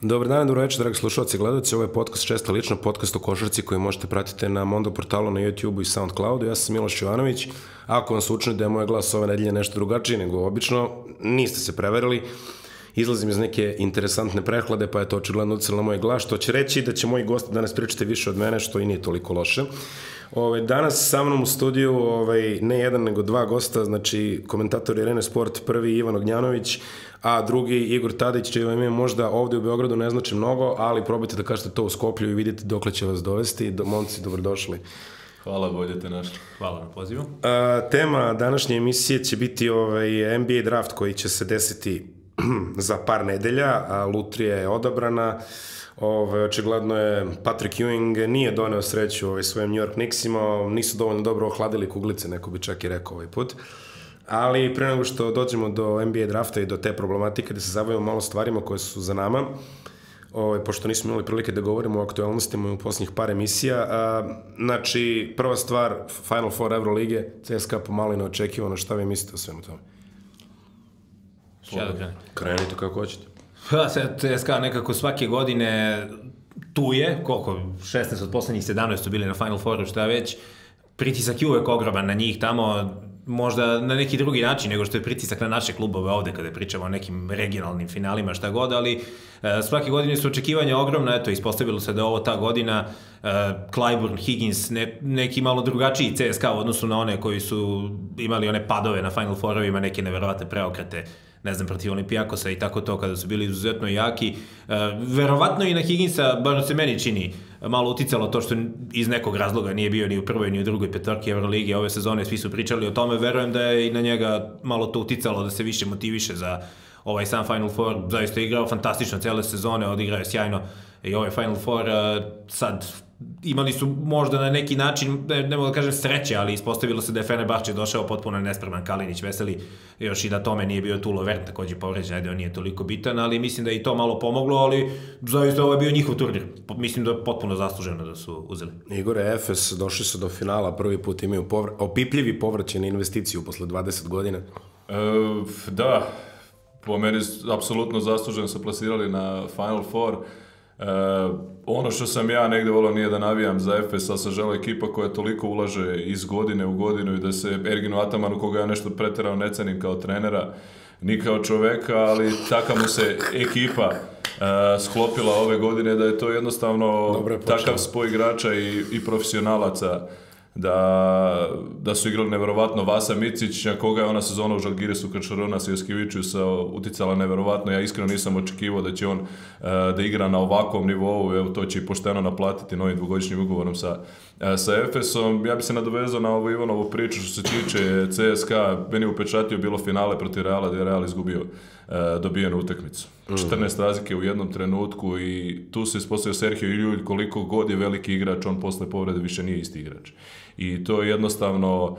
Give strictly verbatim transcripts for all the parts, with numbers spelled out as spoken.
Dobar dan, dobro večer, dragi slušalci i gledalci. Ovo je podcast Često lično, podcast o košarci koji možete pratiti na Mondo portalu, na YouTubeu i Soundcloudu. Ja sam Miloš Jovanović. Ako vam se učini da je moj glas ove nedelje nešto drugačiji nego obično, niste se preverili. Izlazim iz neke interesantne prehlade, pa je to očigledno uticalo na moj glas, što će reći da će moji gosti danas pričati više od mene, što i nije toliko loše. Ove, danas sa mnom u studiju ovaj, ne jedan nego dva gosta, znači komentator Arene Sport, prvi Ivan Ognjanović, a drugi Igor Tadić, čije ime možda ovde u Beogradu ne znači mnogo, ali probajte da kažete to u Skoplju i vidite dokle će vas dovesti. Do, momci, dobrodošli. Hvala, bolje te našli. Hvala na pozivu. A, tema današnje emisije će biti ovaj N B A draft koji će se desiti za par nedelja, a lutrija je odabrana. Ove, očigledno je Patrick Ewing nije doneo sreću ovaj, svojim New York Knicksima, nisu dovoljno dobro ohladili kuglice, neko bi čak i rekao ovaj put. Ali pre nego što dođemo do N B A drafta i do te problematike, da se zabavimo malo stvarima koje su za nama, ovaj, pošto nismo imali prilike da govorimo o aktualnostima u posljednjih par emisija. A, znači, prva stvar, Final Four Eurolige, C S K A pomalo i neočekivano, šta vi mislite o svemu tome? Šta da krenem? Krenite kako hoćete. Pa, C S K A nekako svake godine tu je, koliko, šesnaest od poslednjih sedamnaest su bili na Final Fouru, šta već, pritisak je uvek ogroman na njih tamo, možda na neki drugi način nego što je pritisak na naše klubove ovde kada pričamo o nekim regionalnim finalima, šta god, ali e, svake godine su očekivanja ogromna, eto, ispostavilo se da je ovo ta godina, e, Clyburn, Higgins, ne, neki malo drugačiji C S K A u odnosu na one koji su imali one padove na Final Fourovima, neke neverovatne preokrete, ne znam, protiv Olimpijakosa i tako to, kada su bili izuzetno jaki. E, verovatno i na Higginsa, bar se meni čini, malo uticalo to što iz nekog razloga nije bio ni u prvoj ni u drugoj petorki Euroligi ove sezone, svi su pričali o tome, verujem da je i na njega malo to uticalo da se više motiviše za ovaj sam Final Four, zaista je igrao fantastično cijele sezone, odigrao je sjajno i ovaj Final Four, sad imali su možda na neki način, ne, ne mogu da kažem sreće, ali ispostavilo se da je Fenerbahče došao potpuno nespreman, Kalinić veseli, još i da tome nije bio tu Lovern, takođe povređen, ajde on nije toliko bitan, ali mislim da je i to malo pomoglo, ali zaista ovo je bio njihov turnir, mislim da je potpuno zasluženo da su uzeli. Igore, Efes došli su do finala, prvi put imaju povr opipljivi povraćaj na investiciju posle dvadeset godina. E, da, po meni apsolutno zasluženo se plasirali na Final Four. Uh, ono što sam ja negde volao nije da navijam za Efes, ali sam želeo ekipa koja toliko ulaže iz godine u godinu i da se Erginu Atamanu, koga ja nešto preterao ne cenim kao trenera, ni kao čoveka, ali taka mu se ekipa uh, sklopila ove godine da je to jednostavno takav spoj igrača i, i profesionalaca da, da su igrali neverovatno. Vasa Micić, na koga je ona sezona u Žalgirisu kod Šarona Jaskevičiusa uticala neverovatno. Ja iskreno nisam očekivao da će on uh, da igra na ovakvom nivou, evo to će i pošteno naplatiti novim dvogodišnjim ugovorom sa, uh, sa Efesom. Ja bi se nadovezao na ovu Ivanovu priču što se tiče C S K A, meni upečatio bilo finale protiv Reala, da je Real izgubio uh, dobijenu utakmicu. četrnaest razlike u jednom trenutku i tu se ispostavio Sergio Llull, koliko god je veliki igrač, on posle povrede više nije isti igrač. I to je jednostavno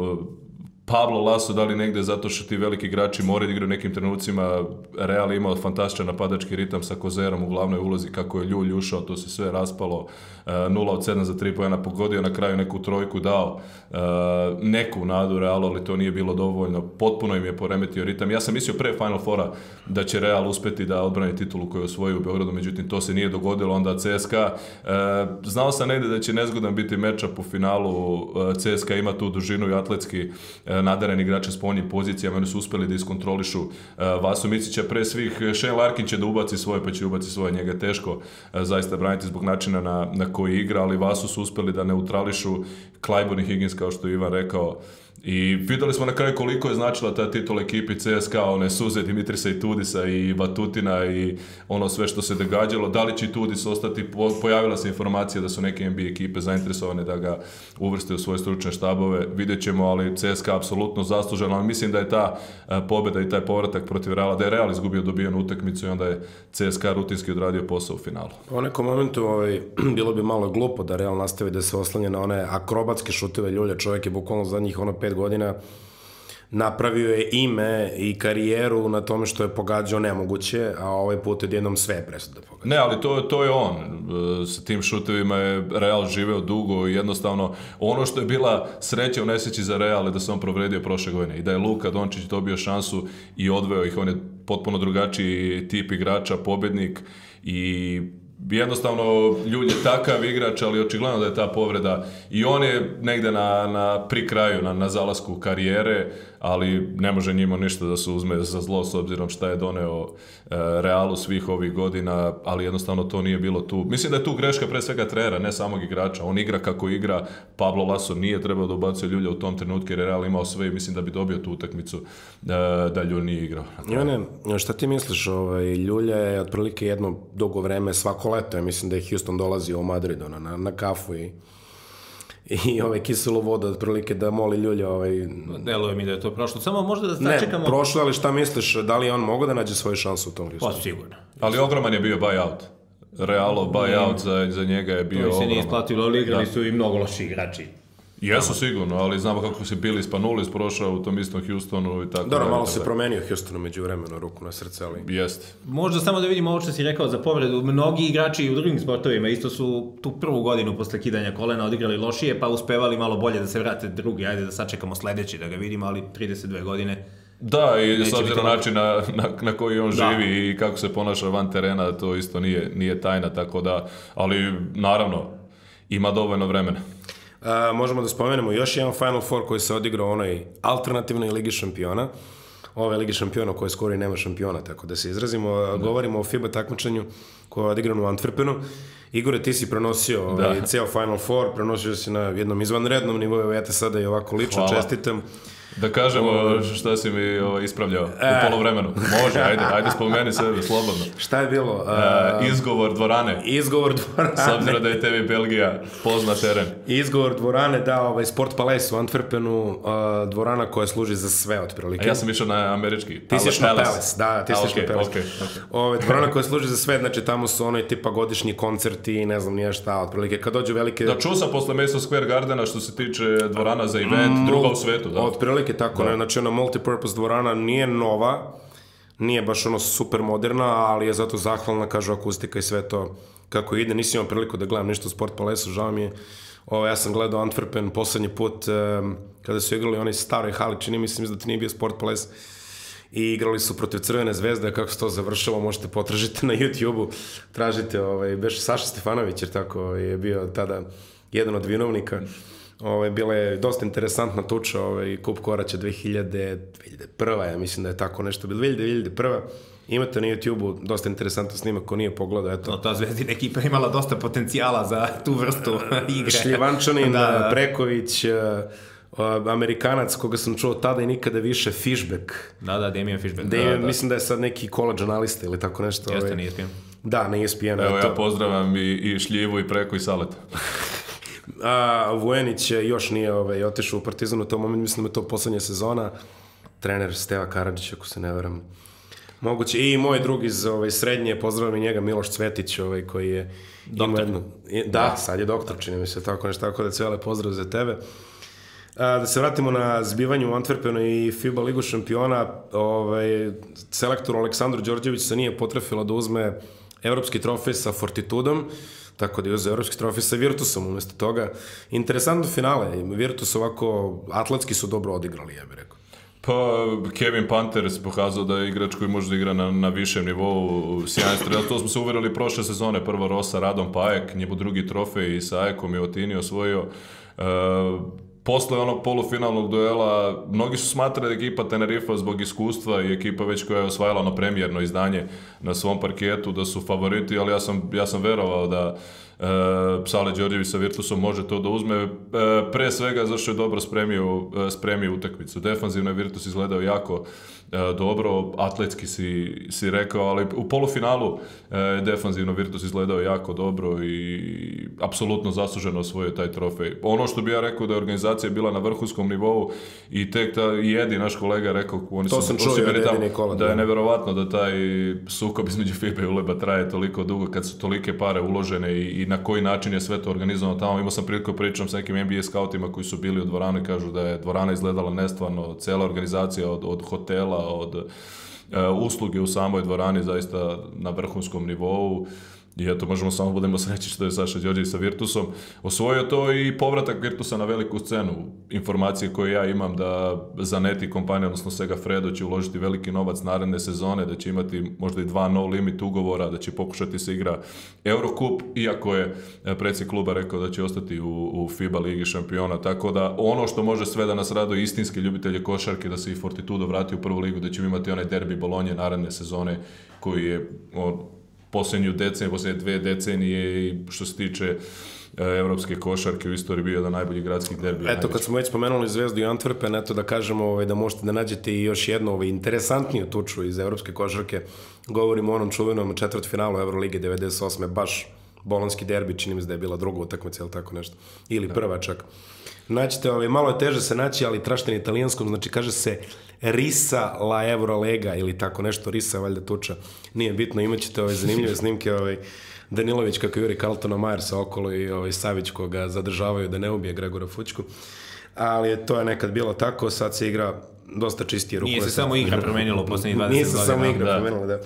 Pablo Laso da li negde zato što ti veliki igrači moraju igrati u nekim trenucima. Real imao fantastičan napadački ritam sa Kozerom u glavnoj ulozi, kako je Ljull ušao, to se sve raspalo, nula od sedam za tri poena pogodio, na kraju neku trojku dao, neku nadu Realu, ali to nije bilo dovoljno, potpuno im je poremetio ritam. Ja sam mislio pre Final Fora da će Real uspeti da odbrani titulu koju osvoji u Beogradu, međutim to se nije dogodilo, onda C S K A. Znao sam negde da će nezgodan biti mečap u finalu, C S K A ima tu dužinu i atletski nadareni igrače s povoljnim pozicijama, oni su uspeli da iskontrolišu uh, Vasu Micića pre svih. Shane Larkin će da ubaci svoje, pa će ubaci svoje, njega je teško uh, zaista braniti zbog načina na, na koji igra, ali Vasu su uspeli da neutrališu. Clyburn i Higgins, kao što je Ivan rekao, i videli smo na kraju koliko je značila ta titula ekipi C S K A, one suze Dimitrisa i Tudisa i Batutina i ono sve što se događalo. Da li će Tudis ostati? Pojavila se informacija da su neke N B A ekipe zainteresovane da ga uvrste u svoje stručne štabove. Vidjet ćemo, ali C S K A apsolutno zasluženo. Ali mislim da je ta pobjeda i taj povratak protiv Reala, da je Real izgubio dobijenu utakmicu i onda je C S K A rutinski odradio posao u finalu. U nekom momentu ovaj, bilo bi malo glupo da Real nastavi da se oslanja na one akrobatske šuteve Ljulja. Čovjek je bukvalno zadnjih ono pet godina napravio je ime i karijeru na tome što je pogađao nemoguće, a ovaj put odjednom sve je presuda pogađao. Ne, ali to, to je on. Sa tim šutevima je Real živeo dugo i jednostavno ono što je bila sreća u nesreći za Real je da se on povredio prošle godine i da je Luka Dončić dobio šansu i odveo ih. On je potpuno drugačiji tip igrača, pobjednik i jednostavno Ljulj je takav igrač, ali očigledno da je ta povreda i on je negde na, na pri kraju, na, na zalasku karijere, ali ne može njima ništa da se uzme za zlo s obzirom šta je doneo e, Realu svih ovih godina, ali jednostavno to nije bilo tu. Mislim da je tu greška pre svega trenera, ne samog igrača. On igra kako igra, Pablo Laso nije trebao da ubacuje Ljulja u tom trenutku jer je Real imao sve i mislim da bi dobio tu utakmicu e, da Ljulj nije igrao. Ivane, šta ti misliš, ovaj, Ljulja je otprilike jedno dugo vreme svako leto, ja mislim da je Houston dolazio u Madridu na, na kafu i i ovaj kiselu vodu otprilike da moli Ljulja ovaj... Deluje mi da je to prošlo, samo možda da Ne, sačekamo... prošlo, ali šta misliš, da li on mogo da nađe svoju šansu u tom Houstonu? Pa sigurno. Ali ogroman je bio buyout. Realov buyout za, za njega je bio ogroman. To se nije isplatilo, ali igrali su i mnogo loši igrači. Jesu sigurno, ali znamo kako se bili Spanulis prošao u tom istom Houstonu i tako. Dobro, malo se promenio Houstonu među vremenu, ruku na srce, ali... Jeste. Možda samo da vidimo ovo što si rekao za povredu. Mnogi igrači u drugim sportovima isto su tu prvu godinu posle kidanja kolena odigrali lošije, pa uspevali malo bolje da se vrate drugi. Ajde da sačekamo sledeći da ga vidimo, ali trideset dve godine... Da, i s obzirom na način na, na, na koji on da. živi i kako se ponaša van terena, to isto nije, nije tajna, tako da... Ali, naravno, ima dovoljno vremena. Uh, možemo da spomenemo još jedan Final Four koji se odigrao onoj alternativnoj Ligi šampiona. Ove Ligi šampiona koje skoro i nema šampiona, tako da se izrazimo. Uh, govorimo o FIBA takmičenju koje je odigrano u Antwerpenu. Igore, ti si prenosio ovaj, ceo Final Four, prenosio si na jednom izvanrednom nivou, ja te sada i ovako lično Hvala. čestitam. Da kažemo šta si mi ovaj, ispravljao u polovremenu. Može, ajde, ajde spomeni sebe, slobodno. Šta je bilo? Uh, uh, izgovor dvorane. Izgovor dvorane. S obzirom da je tebi Belgija pozna teren. Izgovor dvorane, da, ovaj Sport Palace u Antwerpenu, uh, dvorana koja služi za sve otprilike. A ja sam išao na američki. Ti si na Palace, da, ti si okay, na Palace. Okay, okay. Ove, dvorana koja služi za sve, znači tamo su onaj tipa godišnji koncerti, ne znam nije šta, otprilike kad dođu velike... Da, čuo sam posle Madison Square Gardena što se tiče dvorana za event, mm, druga u svetu, da. Otprilike tako, da. Ne, znači ona multipurpose dvorana nije nova, nije baš ono super moderna, ali je zato zahvalna, kažu akustika i sve to kako ide. Nisi imao priliku da gledam ništa u Sport Palace-u, žao mi je. O, ja sam gledao Antwerpen poslednji put um, kada su igrali onaj staroj hali, čini mislim da to nije bio Sport Palace, i igrali su protiv Crvene zvezde, kako se to završilo, možete potražiti na YouTube-u, tražite, ovaj, beš Saša Stefanović, jer tako je bio tada jedan od vinovnika. Ovaj, bila je dosta interesantna tuča, ovaj, Kup Koraća dve hiljade prva, ja mislim da je tako nešto bilo, dve hiljade prva. Imate na YouTube-u dosta interesantan snimak, ko nije pogledao, eto. No, ta Zvezdina ekipa imala dosta potencijala za tu vrstu igre. Šljivančanin, da, da. Preković, uh, Amerikanac koga sam čuo tada i nikada više, Fishback. Da, da, Damien Fishback. Damien, da, da. Mislim da je sad neki college analista ili tako nešto. Jeste, ovaj. na E S P N. Da, na E S P N. Evo, ja pozdravljam i, i Šljivu i Preko i Saleta. A Vujanić još nije ovaj, otišao u Partizan u tom momentu, mislim da je to poslednja sezona. Trener Steva Karadžić, ako se ne veram. Moguće. I moj drug iz ovaj, srednje, pozdravljam i njega, Miloš Cvetić, ovaj, koji je... Doktor. Jednu, da, sad je doktor, čini mi se, tako nešto, tako da cvele pozdrav za tebe. A, da se vratimo na zbivanju u Antwerpenu i FIBA Ligu šampiona, ovaj, selektor Aleksandru Đorđević se nije potrefilo da uzme evropski trofej sa Fortitudom, tako da je uzeo evropski trofej sa Virtusom umjesto toga. Interesantno finale, Virtus ovako, atletski su dobro odigrali, ja bih rekao. Pa, Kevin Panthers pokazao da je igrač koji može da igra na, na višem nivou, sjajan strel. To smo se uverili prošle sezone, prvo Rosa, Radom Pajek, njemu drugi trofej i sa Ajekom je Otini osvojio. E, posle onog polufinalnog duela, mnogi su smatrali da ekipa Tenerifa zbog iskustva i ekipa već koja je osvajala ono premijerno izdanje na svom parketu, da su favoriti, ali ja sam, ja sam verovao da Uh, Sale Đorđević sa Virtusom može to da uzme, uh, pre svega zašto je dobro spremio, uh, spremio utakmicu. Defanzivno je Virtus izgledao jako uh, dobro, atletski si, si rekao, ali u polufinalu uh, defanzivno Virtus izgledao jako dobro i apsolutno zasluženo osvojio taj trofej. Ono što bi ja rekao da je organizacija bila na vrhunskom nivou i tek ta, i Edi, naš kolega, rekao oni to su, sam čuo od Edi Nikola, da je neverovatno da taj sukob između FIBA i ULEB-a traje toliko dugo kad su tolike pare uložene i, i na koji način je sve to organizovano tamo. Imao sam priliku pričam sa nekim N B A skautima koji su bili u dvorani i kažu da je dvorana izgledala nestvarno, cela organizacija od, od hotela, od uh, usluge u samoj dvorani zaista na vrhunskom nivou. I eto, možemo samo budemo sreći što je Saša Đorđević sa Virtusom osvojio to i povratak Virtusa na veliku scenu. Informacije koje ja imam da Zanetti kompanija, odnosno Sega Fredo, će uložiti veliki novac naredne sezone, da će imati možda i dva no limit ugovora, da će pokušati se igra Eurocup, iako je predsjednik kluba rekao da će ostati u, u FIBA Ligi šampiona, tako da ono što može sve da nas raduje istinski ljubitelje košarke, da se i Fortitudo vrati u prvu ligu, da ćemo imati onaj derbi Bolonje naredne sezone koji je on, posljednju deceniju, posljednje dve decenije i što se tiče e, evropske košarke u istoriji bio jedan najbolji gradskih derbija. Eto, kad smo već spomenuli Zvezdu i Antwerpen, eto da kažemo ovaj, da možete da nađete i još jednu ovaj, interesantniju tuču iz evropske košarke. Govorimo o onom čuvenom četvrtfinalu Evrolige devedeset osme baš bolonski derbi, čini mi se da je bila druga utakmica ili tako nešto. Ili prva čak. Naćete, ovaj, malo je teže se naći, ali trašten italijanskom, znači kaže se Risa la Eurolega ili tako nešto, Risa valjda tuča. Nije bitno, imat ćete ove zanimljive snimke, ovaj, Danilović kako juri Carltona Majersa okolo i ovaj, Savić koga zadržavaju da ne ubije Gregora Fućku. Ali to je nekad bilo tako, sad se igra dosta čistije ruku. Nije se samo igra promenilo u posljednjih dvadeset Nije godina. se samo igra promenilo, da.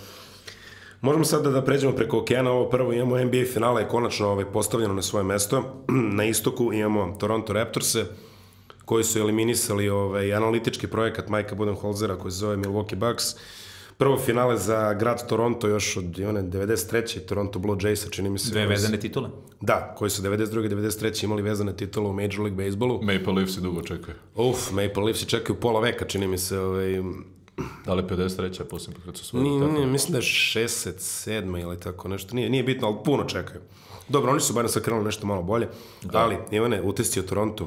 Možemo sada da pređemo preko okeana, ovo prvo imamo N B A finala je konačno ovaj, postavljeno na svoje mesto. Na istoku imamo Toronto Raptorse, koji su eliminisali ovaj, analitički projekat Majka Budenholzera koji se zove Milwaukee Bucks. Prvo finale za grad Toronto još od one, devedeset treće Toronto Blue Jaysa, čini mi se. Dve vezane titule. Da, koji su devedeset druge devedeset treće imali vezane titule u Major League Baseballu. Maple Leafs i dugo čekaju. Uf, Maple Leafs čekaju pola veka, čini mi se. Ovaj, da li pedeset treća posljedno kad su svoje? Nije, nije, mislim da je šezdeset sedma ili tako nešto. Nije, nije bitno, ali puno čekaju. Dobro, oni su barem sad krenuli nešto malo bolje. Da. Ali, Ivane, utisci o Torontu.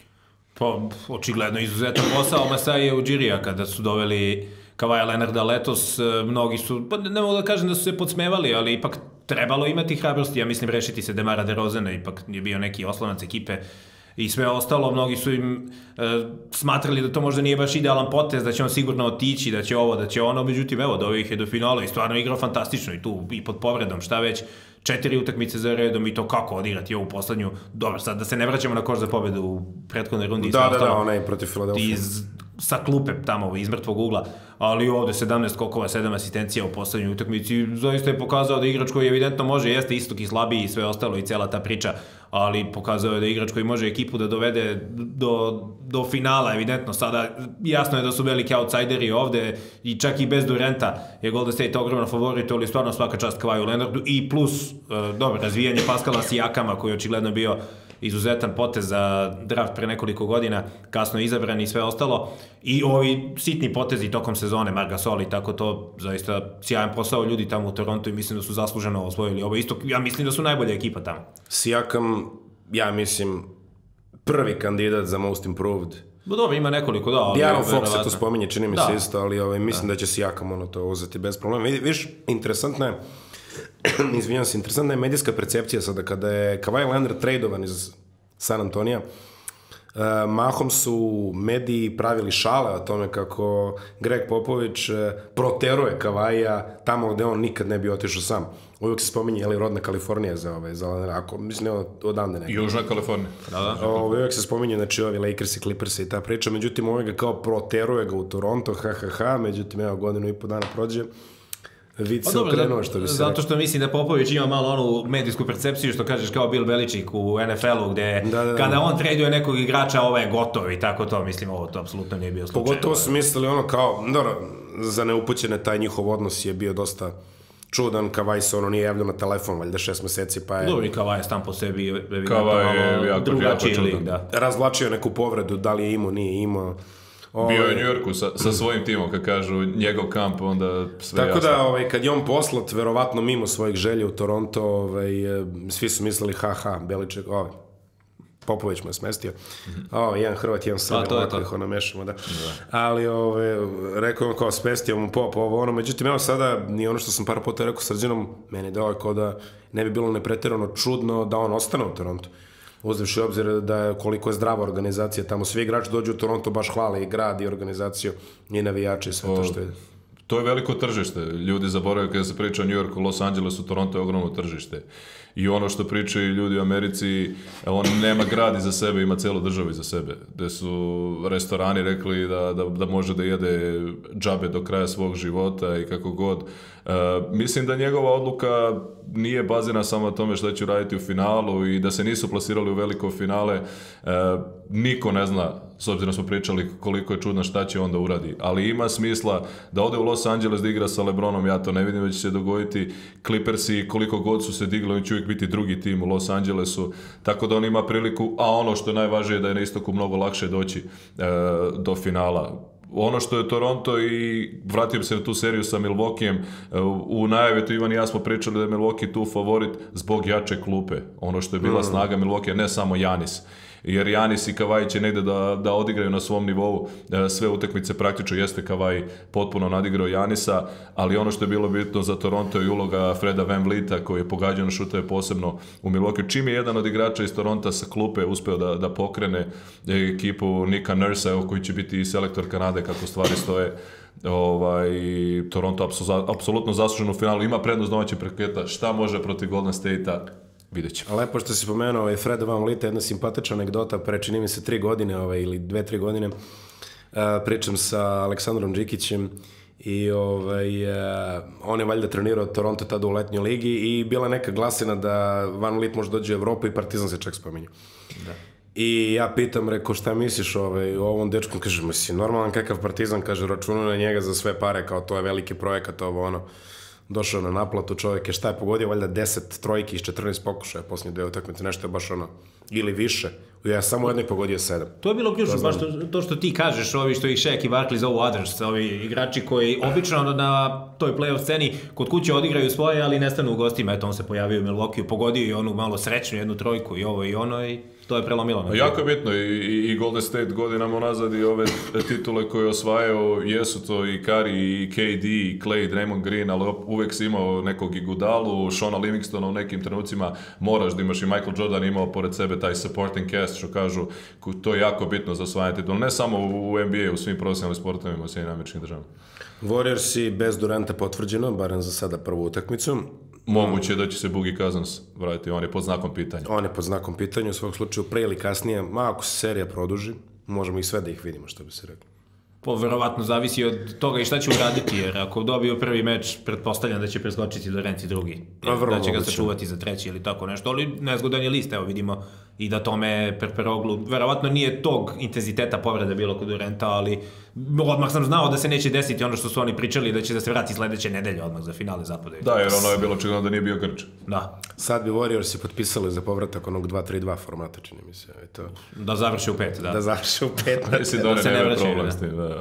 Pa, očigledno izuzetan posao Masai Ujirija kada su doveli Kavaja Leonarda letos. Mnogi su, pa ne mogu da kažem da su se podsmevali, ali ipak trebalo imati hrabrosti. Ja mislim rešiti se Demara DeRozana, ipak je bio neki oslonac ekipe i sve ostalo. Mnogi su im e, smatrali da to možda nije baš idealan potez, da će on sigurno otići, da će ovo, da će ono. Međutim, evo, doveo ih je do finala i stvarno igrao fantastično i tu i pod povredom, šta već. Četiri utakmice za redom i to kako odigrati ovu poslednju. Dobro, sad da se ne vraćamo na koš za pobedu u prethodnoj rundi. Da, da, da, onaj protiv Filadelfije. Iz, sa klupe tamo, iz mrtvog ugla. Ali ovde sedamnaest skokova, sedam asistencija u poslednjoj utakmici. Zaista je pokazao da igrač koji evidentno može, jeste istok i slabiji i sve ostalo i cijela ta priča, ali pokazao je da igrač koji može ekipu da dovede do, do finala, evidentno. Sada jasno je da su veliki outsideri ovde i čak i bez Durenta je Golden State ogromno favorit, ali stvarno svaka čast Kavaju Leonardu i plus, e, dobro, razvijanje Pascala Siakama koji je očigledno bio izuzetan potez za draft pre nekoliko godina, kasno izabran i sve ostalo. I ovi sitni potezi tokom sezone, Marc Gasol i tako to, zaista sjajan posao ljudi tamo u Torontu i mislim da su zasluženo osvojili ovo isto. Ja mislim da su najbolja ekipa tamo. Siakam, ja mislim, prvi kandidat za most improved. No dobro, ima nekoliko, da. Diaron Fox se to spominje, čini mi se isto, ali ovaj, mislim da, da će Siakam ono to uzeti bez problema. Vidiš, interesantna je, izvinjam se, interesantna je medijska percepcija sada kada je Kawhi Leonard tradovan iz San Antonija. Uh, mahom su mediji pravili šale o tome kako Greg Popović uh, proteruje Kavaja tamo gde on nikad ne bi otišao sam. Uvijek se spominje, je li rodna Kalifornija za ove, za ako, mislim, ne odande nekako. Južna Kalifornija. Da, da. O, uvijek se spominje, znači, ovi Lakers i Clippers i ta priča, međutim, uvijek ga kao proteruje ga u Toronto, ha, ha, ha, međutim, evo, godinu i po dana prođe. Vid se okrenuo, što bi se zato što mislim da Popović ima malo onu medijsku percepciju što kažeš kao Bill Belichick u N F L-u gde da, da, da. kada on traduje nekog igrača ovo je gotovo i tako to, mislim ovo to apsolutno nije bio slučaj. Pogotovo su mislili ono kao, dobro, za neupućene taj njihov odnos je bio dosta čudan, Kawhi se ono nije javljao na telefon, valjda šest meseci, pa je... Dobro, i Kawhi je stam po sebi evidentno malo drugačiji lik, da. Razvlačio neku povredu, da li je imao, nije imao. Ovaj, bio je u New Yorku sa, sa svojim timom, kad kažu njegov kamp, onda sve tako jasno. Tako da, ovaj, kad je on poslat, verovatno mimo svojih želja u Toronto, ovaj, svi su mislili, ha, ha, Beliček, ovaj, Popović mu je smestio. Mm-hmm. Ovaj, jedan Hrvat, jedan Srbin, ovako ih ono mešamo, da. da. Ali, ovaj, rekao on kao, smestio mu Pop, ovo, ono, međutim, evo sada, ni ono što sam par puta rekao Srđanom, meni dao kao da ne bi bilo nepretjerano čudno da on ostane u Torontu. Uzevši obzir da je koliko je zdrava organizacija tamo, svi igrači dođu u Toronto, baš hvale i grad i organizaciju i navijači i sve to što je. To je veliko tržište. Ljudi zaboravaju kada se priča o New Yorku, Los Angelesu, Toronto je ogromno tržište. I ono što pričaju ljudi u Americi, on nema grad iza sebe, ima celu državu iza sebe. Gde su restorani rekli da, da, da može da jede džabe do kraja svog života i kako god. Uh, mislim da njegova odluka nije bazirana samo na tome šta će raditi u finalu i da se nisu plasirali u veliko finale. Uh, niko ne zna, s obzirom smo pričali koliko je čudno šta će onda uradi. Ali ima smisla da ode u Los Angeles da igra sa LeBronom, ja to ne vidim da će se dogoditi. Clippersi koliko god su se digli, oni će uvijek biti drugi tim u Los Angelesu, tako da on ima priliku, a ono što je najvažnije da je na istoku mnogo lakše doći e, do finala. Ono što je Toronto i vratim se na tu seriju sa Milwaukeeom, u najavi to Ivan i ja smo pričali da je Milwaukee tu favorit zbog jače klupe. Ono što je bila mm. snaga Milwaukee, ne samo Giannis. Jer Giannis i Kawhi će negde da, da odigraju na svom nivou sve utakmice, praktično jeste Kawhi potpuno nadigrao Giannisa, ali ono što je bilo bitno za Toronto je uloga Freda VanVleeta koji je pogađao na šuteve posebno u Milwaukee. Čim je jedan od igrača iz Toronta sa klupe uspeo da, da pokrene ekipu Nika Nursa, koji će biti i selektor Kanade kako stvari stoje, ovaj, Toronto apsolutno zaslužen u finalu, ima prednost domaćeg parketa, šta može protiv Golden State-a? Vidjet ćemo. Lepo što si pomenuo ovaj Freda VanVleeta, jedna simpatična anegdota, pre čini mi se tri godine ovaj, ili dve, tri godine, uh, pričam sa Aleksandrom Džikićem i ovaj, uh, on je valjda trenirao Toronto tada u letnjoj ligi i bila neka glasina da VanVleet može dođe u Evropu i Partizan se čak spominju. Da. I ja pitam, reko, šta misliš ovaj, o ovom dečkom? Kaže, mislim, normalan kakav Partizan, kaže, računao na njega za sve pare, kao to je veliki projekat, ovo ono. Došao na naplatu, čovjek je šta je pogodio, valjda deset trojki iz četrnaest pokušaja, posljednje dve utakmice, nešto je baš ono, ili više. Ja samo jedno je pogodio sedam. To je bilo ključno, baš to, to što ti kažeš, ovi što ih Shaq i Barkley zovu others, ovi igrači koji obično na toj play-off sceni kod kuće odigraju svoje, ali nestanu u gostima. Eto, on se pojavio u Milwaukee, pogodio i onu malo srećnu jednu trojku i ovo i ono i to je prelomilo. Jako je bitno i, i Golden State godinama unazad i ove titule koje osvajao, jesu to i Curry, i K D, i Clay, Draymond Green, ali uvek si imao nekog Iguodalu, Shona Livingstona u nekim trenucima, moraš da imaš i Michael Jordan imao pored sebe taj supporting cast, što kažu, to je jako bitno za osvajanje titula, ne samo u N B A, u svim profesionalnim sportovima u Sjedinjenim Američkim Državama. Warriorsi bez Duranta potvrđeno, barem za sada prvu utakmicu. Moguće je da će se Boogie Cousins vratiti, on je pod znakom pitanja. On je pod znakom pitanja, u svog slučaju pre ili kasnije, ma ako se serija produži, možemo ih sve da ih vidimo, što bi se reklo. Po, verovatno zavisi od toga i šta će uraditi, jer ako dobiju prvi meč, pretpostavljam da će preskočiti Durant i drugi. Da će ga sačuvati za treći ili tako nešto, ali nezgodan je list, evo vidimo i da tome Perperoglu, verovatno nije tog intenziteta povrede bilo kod Duranta, ali odmah sam znao da se neće desiti ono što su oni pričali, da će da se vrati sledeće nedelje odmah za finale zapada. Da, jer ono je bilo očigledno da nije bio Grč. Da. Sad bi Warriorsi potpisali za povratak onog dva tri dva formata, čini mi se. To... Da završi u pet, da. Da završi u pet. Mislim da, da se ne vraćaju, problem s tim, da.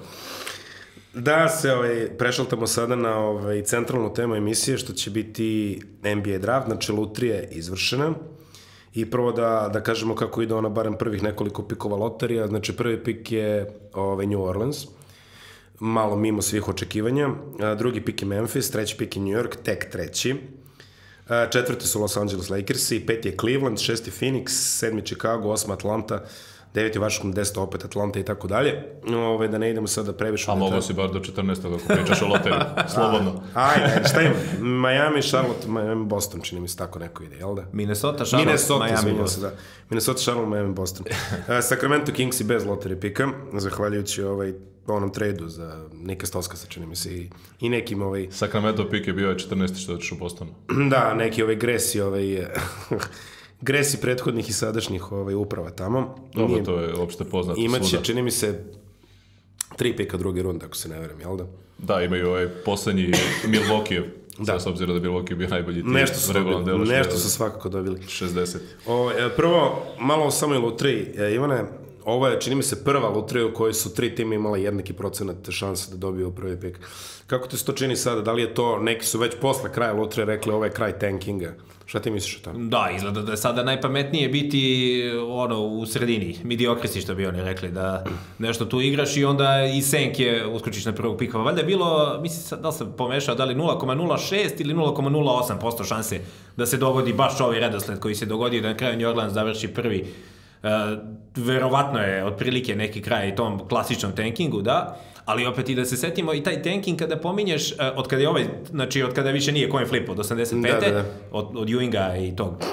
Da se ovaj, prešaltamo sada na ovaj, centralnu temu emisije, što će biti N B A draft, znači lutrija je izvršena. I prvo da, da kažemo kako ide ona barem prvih nekoliko pikova loterija. Znači prvi pik je ovaj, New Orleans, malo mimo svih očekivanja. Drugi pik je Memphis, treći pik je New York, tek treći. Četvrti su Los Angeles Lakersi, peti je Cleveland, šesti Phoenix, sedmi Chicago, osma Atlanta, deveti Washington, deset opet Atlanta i tako dalje. Ove, da ne idemo sada previše... A mogo si bar do četrnaestog ako pričaš o loteriju, slobodno. Ajde, ajde, šta ima? Miami, Charlotte, Miami, Boston, čini mi se tako neko ide, jel da? Minnesota, Charlotte, Minnesota, Miami, Boston. Da. Minnesota, Charlotte, Miami, Boston. uh, Sacramento Kingsi bez loterije pika, zahvaljujući ovaj, onom tradu za Nika Stoskasa, čini mi se, i, i nekim ovaj... Sacramento pik je bio je četrnaesti što je otišao u Bostonu. Da, neki ovaj gresi, ovaj... gresi prethodnih i sadašnjih ovaj, uprava tamo. Dobro, nije, to je opšte poznato svuda. Imaće, čini mi se, tri pika druge runde, ako se ne veram, jel da? Da, imaju ovaj poslednji Milwaukee, da. S obzirom da Milwaukee bio najbolji tim. Nešto su dobili, delu, nešto su svakako dobili. šezdeset. O, prvo, malo o samoj lutriji. Ivane, ovo je, čini mi se, prva lutrija u kojoj su tri tima imala jednaki procenat šanse da dobiju prvi pik. Kako ti se to čini sada? Da li je to, neki su već posle kraja lutrije rekli ovo je kraj tankinga? Šta ti misliš o tome? Da, izgleda da je sada najpametnije biti ono, u sredini, mediokrisi što bi oni rekli, da nešto tu igraš i onda i senke uskočiš na prvog pika. Valjda je bilo, mislim, da li sam pomešao, da li nula zarez nula šest ili nula zarez nula osam posto šanse da se dogodi baš ovaj redosled koji se dogodio da na kraju New Orleans završi prvi Uh, verovatno je otprilike neki kraj tom klasičnom tankingu, da, ali opet i da se setimo i taj tanking kada pominješ, uh, od kada je ovaj, znači od kada više nije coin flip od osamdeset pete Da, da, da. Od, od Ewinga i tog,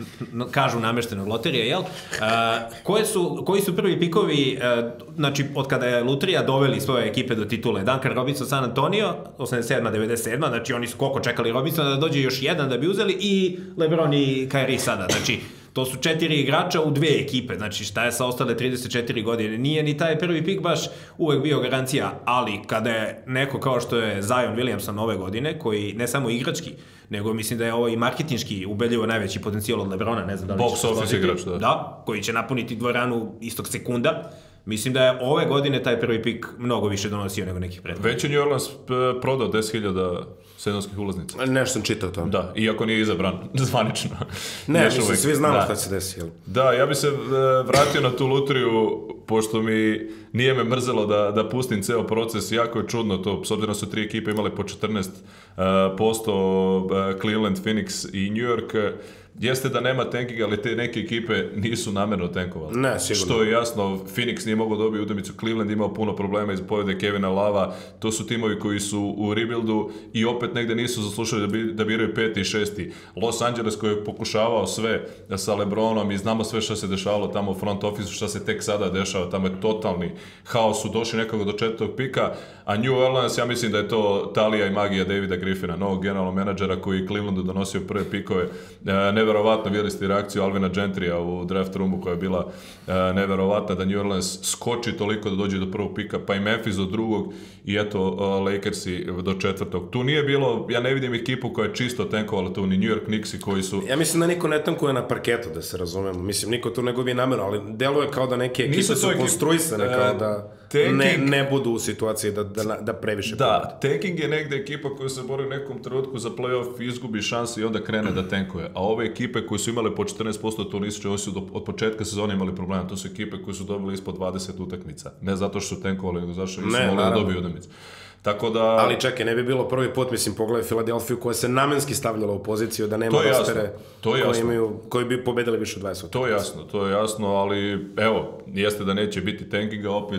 kažu nameštenog loterije, jel? Uh, koje su, koji su prvi pikovi, uh, znači od kada je Lutrija doveli svoje ekipe do titule? Duncan Robinson, San Antonio, osamdeset sedma devedeset sedma znači oni su koliko čekali Robinsona da dođe još jedan da bi uzeli i LeBron i Kyrie sada, znači to su četiri igrača u dve ekipe, znači šta je sa ostale trideset četiri godine. Nije ni taj prvi pik baš uvek bio garancija, ali kada je neko kao što je Zion Williamson ove godine, koji ne samo igrački, nego mislim da je ovo i marketinški ubedljivo najveći potencijal od LeBrona, ne znam da li će se složiti. Igrač, da. Da, koji će napuniti dvoranu istog sekunda. Mislim da je ove godine taj prvi pik mnogo više donosio nego nekih prethodnih. Već je New Orleans prodao deset hiljada sezonskih ulaznica. Nešto sam čitao to. Da, iako nije izabran zvanično. Ne, mislim, uvijek. Svi znamo da. Šta se desi. Jel? Da, ja bi se vratio na tu lutriju, pošto mi nije me mrzelo da, da pustim ceo proces. Jako je čudno to, s obzirom su tri ekipe imale po četrnaest posto Cleveland, Phoenix i New York. Jeste da nema tankinga, ali te neke ekipe nisu namjerno tankovali. Ne, sigurno. Što je jasno, Phoenix nije mogao dobiti utakmicu, Cleveland imao puno problema iz povede Kevina Lava, to su timovi koji su u rebuildu i opet negde nisu zaslušali da, bi, da biraju peti i šesti. Los Angeles koji je pokušavao sve sa LeBronom i znamo sve što se dešavalo tamo u front office, što se tek sada dešava, tamo je totalni haos, su došli nekako do četvrtog pika, a New Orleans, ja mislim da je to talija i magija Davida Griffina, novog generalnog menadžera koji Clevelandu donosio prve pikove. Ne neverovatno, vidjeli ste reakciju Alvina Gentrya u draft roomu koja je bila e, neverovatna, da New Orleans skoči toliko da dođe do prvog pika, pa i Memphis do drugog i eto uh, Lakersi do četvrtog. Tu nije bilo, ja ne vidim ekipu koja je čisto tankovala tu, ni New York Knicksi koji su... Ja mislim da niko ne tankuje na parketu, da se razumemo. Mislim, niko tu ne gubi namjeru, ali deluje kao da neke ekipe su ekip... konstruisane, kao da tanking... ne, ne budu u situaciji da, da, da previše... Da, pobjede. Tanking je negde ekipa koja se bori u nekom trenutku za playoff, izgubi šanse i onda krene da tankuje. A ove ekipe koje su imale po četrnaest posto to nisu, oni su od početka sezone imali problema. To su ekipe koje su dobile ispod dvadeset utakmica. Ne zato što su tankovali, nego zato što nisu mogli da dobiju utakmice. Tako da... Ali čekaj, ne bi bilo prvi put, mislim, pogledaj Filadelfiju koja se namenski stavljala u poziciju da nema rostere koji, imaju, koji bi pobedali više od dvadeset. To je jasno, to je jasno, ali evo, jeste da neće biti tankinga, opet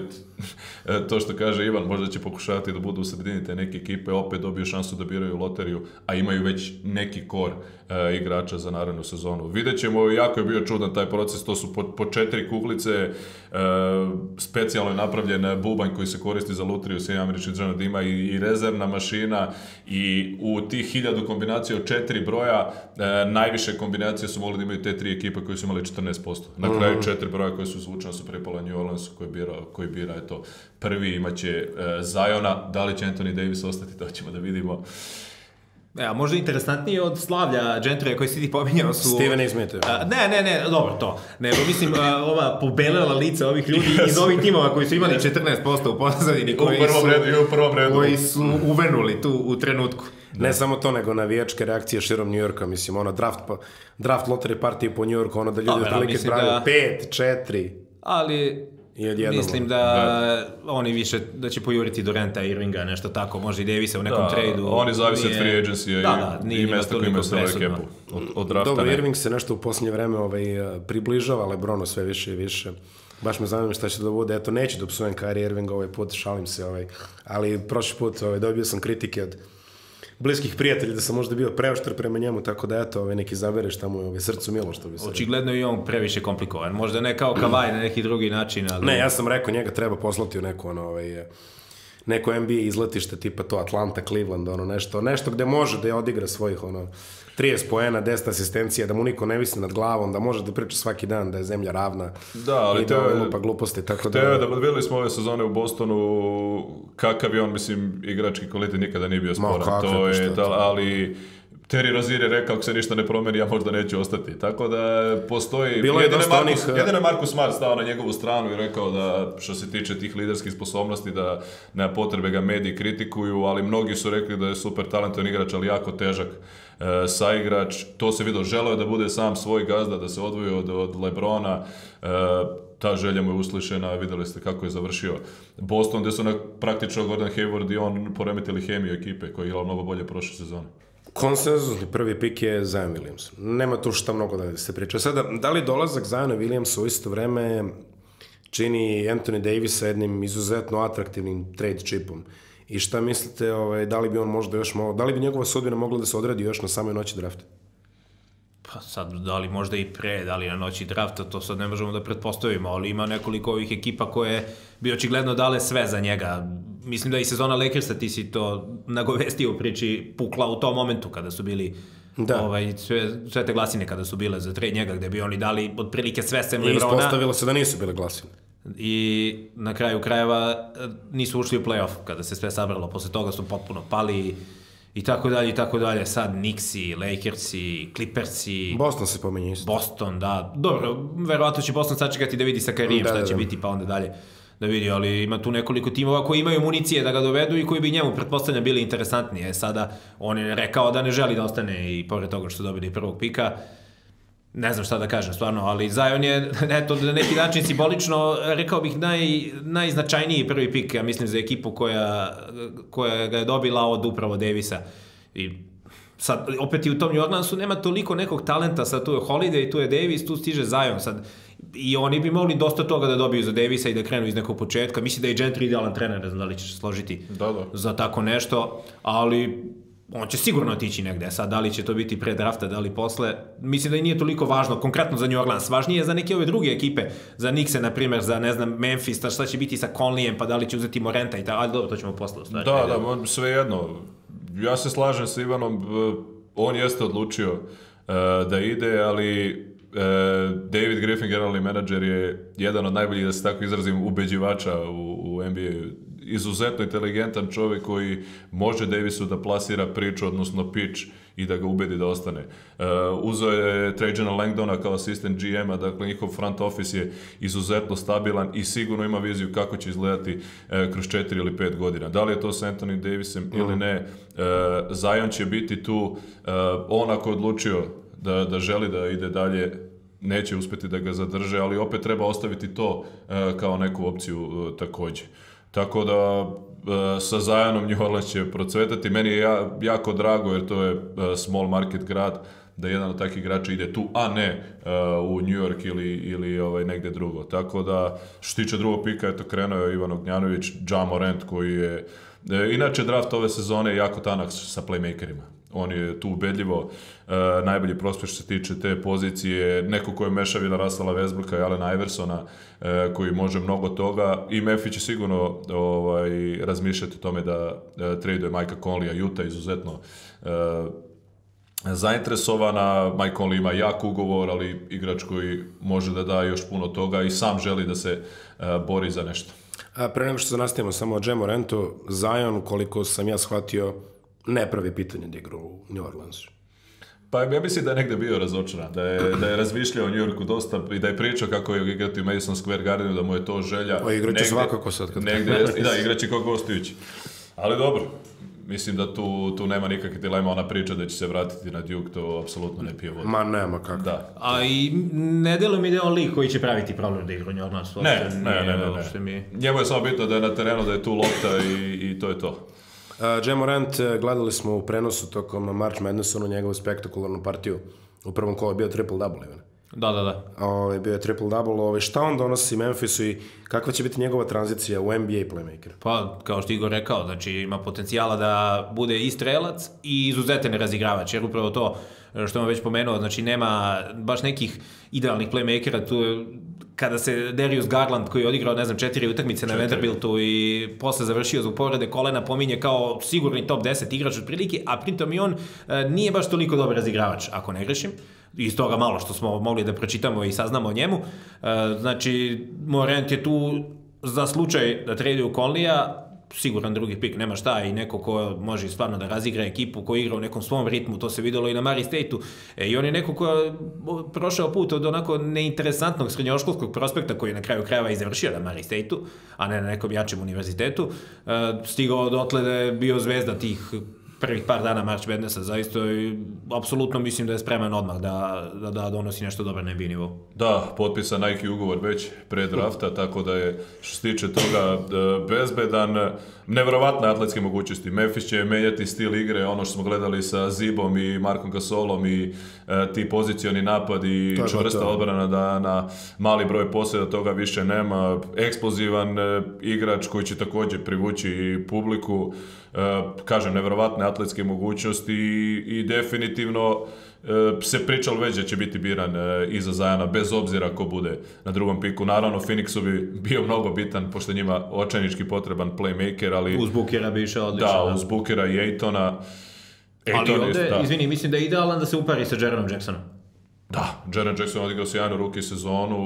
to što kaže Ivan, možda će pokušavati da budu u sredini te neke ekipe, opet dobiju šansu da biraju loteriju, a imaju već neki kor e, igrača za narednu sezonu. Vidjet ćemo, jako je bio čudan taj proces, to su po, po četiri kuglice, e, specijalno je napravljen bubanj koji se koristi za lutriju, Sjedinjenih Američkih Država, da ima i, i rezervna mašina i u tih hiljadu kombinacija od četiri broja, e, najviše kombinacije su mogli da imaju te tri ekipe koje su imali četrnaest posto. Na kraju četiri broja koje su zvučeno su pripala New Orleansu koji bira, koji bira eto, prvi imaće e, Ziona, da li će Anthony Davis ostati, to ćemo da vidimo. Ja, možda interesantnije od slavlja Gentrya koji si ti pominjao su... Steven A. Smith. Ne, ne, ne, dobro to. Nego, mislim, a, ova pobelela lica ovih ljudi yes. iz ovih timova koji su imali četrnaest posto u pozadini, koji, koji su uvenuli tu u trenutku. Ne da. Samo to, nego navijačke reakcije širom New Yorka, mislim, ono, draft, pa, draft lottery partije po New Yorku, ono da ljudi otprilike pravili da... pet, četiri. Ali... Mislim da, da oni više, da će pojuriti Duranta i Irvinga, nešto tako, može i Davisa u nekom da, tradu. Oni zavise od free agency da, da, i, i mesta koji imaju sve ovaj kepu od, od drafta. Dobro, Irving se nešto u posljednje vreme ovaj, približava LeBronu sve više i više. Baš me zanima šta će da bude. Eto, neću da psujem Kyrie Irvinga ovaj put, šalim se, ovaj. Ali prošli put ovaj, dobio sam kritike od bliskih prijatelja da sam možda bio preoštar prema njemu, tako da eto, ovaj, neki zabereš tamo ovaj, srcu milo, što bi se... Očigledno je on previše komplikovan, možda ne kao Kawhi na neki drugi način, ali... Ne, ja sam rekao, njega treba poslati u neku, ono, ovaj, neko N B A izletište, tipa to Atlanta, Cleveland, ono, nešto, nešto gde može da je odigra svojih, ono, trideset poena, deset asistencija, da mu niko ne visi nad glavom, da može da priča svaki dan da je zemlja ravna. Da, ali i da je lupa gluposti, tako da... Teo da vidjeli smo ove sezone u Bostonu, kakav je on, mislim, igrački kvalitet nikada nije bio sporan. Ma, to je, da, ali... Terry Rozier je rekao, ako se ništa ne promeni, ja možda neću ostati. Tako da postoji... Bilo je dosta onih... Jedino je Marcus Smart stao na njegovu stranu i rekao da, što se tiče tih liderskih sposobnosti, da nema potrebe ga mediji kritikuju, ali mnogi su rekli da je super talentovan igrač, ali jako težak e, saigrač. To se vidio, želeo je da bude sam svoj gazda, da se odvoji od, od LeBrona. E, ta želja mu je uslišena, videli ste kako je završio Boston, gde su na praktično Gordon Hayward i on poremetili hemiju ekipe, koja je igrala mnogo bolje prošle sezone. Konsenzuzni prvi pik je Zion Williams. Nema tu šta mnogo da se priča. Sada, da li dolazak Ziona Williamsa u isto vreme čini Anthony Davisa jednim izuzetno atraktivnim trade chipom? I šta mislite, ovaj, da li bi on možda još mogao, da li bi njegova sudbina mogla da se odradi još na samoj noći drafta? Pa sad, da li možda i pre, da li na noći drafta, to sad ne možemo da pretpostavimo, ali ima nekoliko ovih ekipa koje bi očigledno dale sve za njega. Mislim da i sezona Lakersa, ti si to nagovestio u priči, pukla u tom momentu kada su bili da. Ovaj, sve, sve te glasine kada su bile za trade njega, gde bi oni dali otprilike sve sem Lebrona. I ispostavilo se da nisu bile glasine. I na kraju krajeva nisu ušli u play-off kada se sve sabralo, posle toga su potpuno pali i tako dalje i tako dalje. Sad Knicksi, Lakersi, Clippersi, Boston se pomenje isto. Boston, da. Dobro, verovatno će Boston sačekati da vidi sa Karijem šta će da, da. biti, pa onda dalje da vidi, ali ima tu nekoliko timova koji imaju municije da ga dovedu i koji bi njemu, pretpostavljam, bili interesantni. E, sada, on je rekao da ne želi da ostane i pored toga što dobili prvog pika. Ne znam šta da kažem, stvarno, ali Zion je, eto, na neki način simbolično, rekao bih, naj, najznačajniji prvi pik, ja mislim, za ekipu koja, koja ga je dobila od upravo Davisa. I sad, opet i u tom New Orleansu nema toliko nekog talenta, sad tu je Holiday, tu je Davis, tu stiže Zion, sad, i oni bi mogli dosta toga da dobiju za Davisa i da krenu iz nekog početka. Mislim da je Gentry idealan trener, ne znam da li ćeš složiti da, da. za tako nešto, ali on će sigurno otići negde. Sad, da li će to biti pre drafta, da li posle, mislim da i nije toliko važno, konkretno za New Orleans. Važnije je za neke ove druge ekipe, za Knickse, na primjer, za, ne znam, Memphis, šta će biti sa Conleyem, pa da li će uzeti Morenta i tako, ali dobro, to ćemo posle. Da, da, sve jedno. Ja se slažem sa Ivanom, on jeste odlučio uh, da ide, ali uh, David Griffin, generalni menadžer, je jedan od najboljih, da se tako izrazim, ubeđivača u, u N B A-u. Izuzetno inteligentan čovjek koji može Davisu da plasira priču, odnosno pitch, i da ga ubedi da ostane. Uh, uzeo je Trajana Langdona kao asistent G M-a, dakle njihov front office je izuzetno stabilan i sigurno ima viziju kako će izgledati uh, kroz četiri ili pet godina. Da li je to sa Anthony Davisem mm. ili ne, uh, Zion će biti tu, uh, on ako je odlučio da, da želi da ide dalje, neće uspjeti da ga zadrže, ali opet treba ostaviti to uh, kao neku opciju uh, takođe. Tako da sa Zionom New Orleans će procvetati. Meni je ja, jako drago jer to je small market grad da jedan od takvih igrača ide tu, a ne uh, u New York ili, ili ovaj, negde drugo. Tako da, što tiče drugog pika, eto, krenuo je Ivan Ognjanović, Ja Morant koji je, e, inače draft ove sezone je jako tanak sa playmakerima. On je tu ubedljivo uh, najbolji prospekt što se tiče te pozicije, neko ko je mešavina Russella Westbrooka i Allena Iversona, uh, koji može mnogo toga, i Memphis će sigurno ovaj, razmišljati o tome da uh, traduje Mike'a Conleya. Utah izuzetno uh, zainteresovana. Mike Conley ima jak ugovor, ali igrač koji može da da još puno toga i sam želi da se uh, bori za nešto. A pre nego što se nastavimo samo o Ja Morantu, Zion, koliko sam ja shvatio, ne pravi pitanje da igra u New Orleansu. Pa ja mislim da je negde bio razočaran, da je, da je razmišljao o New Yorku dosta i da je pričao kako je igrati u Madison Square Gardenu, da mu je to želja. O, igraće svakako sad. Kad negde, da, igraće kao gostujući. Ali dobro, mislim da tu, tu nema nikakve dilema, ona priča da će se vratiti na Duke, to apsolutno ne pije vodu. Ma nema kako. Da. A i ne deluje mi da je on lik koji će praviti problem da igra u New Orleansu. Ne, ne, ne, ne, ne. Mi... Njemu je samo bitno da je na terenu, da je tu lopta i, i to je to. Uh, Ja Morant, gledali smo u prenosu tokom March Madnessonu njegovu spektakularnu partiju. U prvom kolu je bio triple-double, Ivane. Da, da, da. Ove, bio je triple-double. Ove, šta on donosi Memphisu i kakva će biti njegova tranzicija u N B A playmaker? Pa, kao što Igor rekao, znači ima potencijala da bude i strelac i izuzetan razigravač, jer upravo to što vam već pomenuo, znači nema baš nekih idealnih playmakera, tu kada se Darius Garland, koji je odigrao, ne znam, četiri utakmice na Vanderbiltu i posle završio zbog povrede kolena, pominje kao sigurni top deset igrač otprilike, a pritom i on e, nije baš toliko dobar razigravač, ako ne grešim. Iz toga malo što smo mogli da pročitamo i saznamo o njemu. E, znači, Morant je tu za slučaj da traduju Conleya, siguran drugi pik, nema šta, i neko ko može stvarno da razigra ekipu, ko igra u nekom svom ritmu, to se videlo i na Murray State-u, e, i on je neko ko je prošao put od onako neinteresantnog srednjoškolskog prospekta koji je na kraju krajeva i završio na Murray State-u, a ne na nekom jačem univerzitetu, e, stigao dotle da je bio zvezda tih prvih par dana March Madnessa, zaista i apsolutno mislim da je spreman odmah da, da, da donosi nešto dobro na N B A nivou. Da, potpisan Nike ugovor već pre drafta, tako da je što se tiče toga bezbedan, nevjerovatne atletske mogućnosti. Memphis će menjati stil igre, ono što smo gledali sa Zibom i Markom Gasolom i e, ti pozicioni napad i čvrsta odbrana da na mali broj posjeda toga više nema. Eksplozivan e, igrač koji će također privući publiku. E, kažem, nevjerovatne atletske mogućnosti i, i definitivno e, se pričalo već da će biti biran e, iza Zajana, bez obzira ko bude na drugom piku. Naravno, Phoenixu bi bio mnogo bitan, pošto njima očajnički potreban playmaker, ali... Uz Bookera bi išao odlično. Da, uz Bookera i Aytona. Ali ovdje, izvini, mislim da je idealan da se upari sa Jarenom Jacksonom. Da, Jaren Jackson odigrao sjajnu rookie sezonu,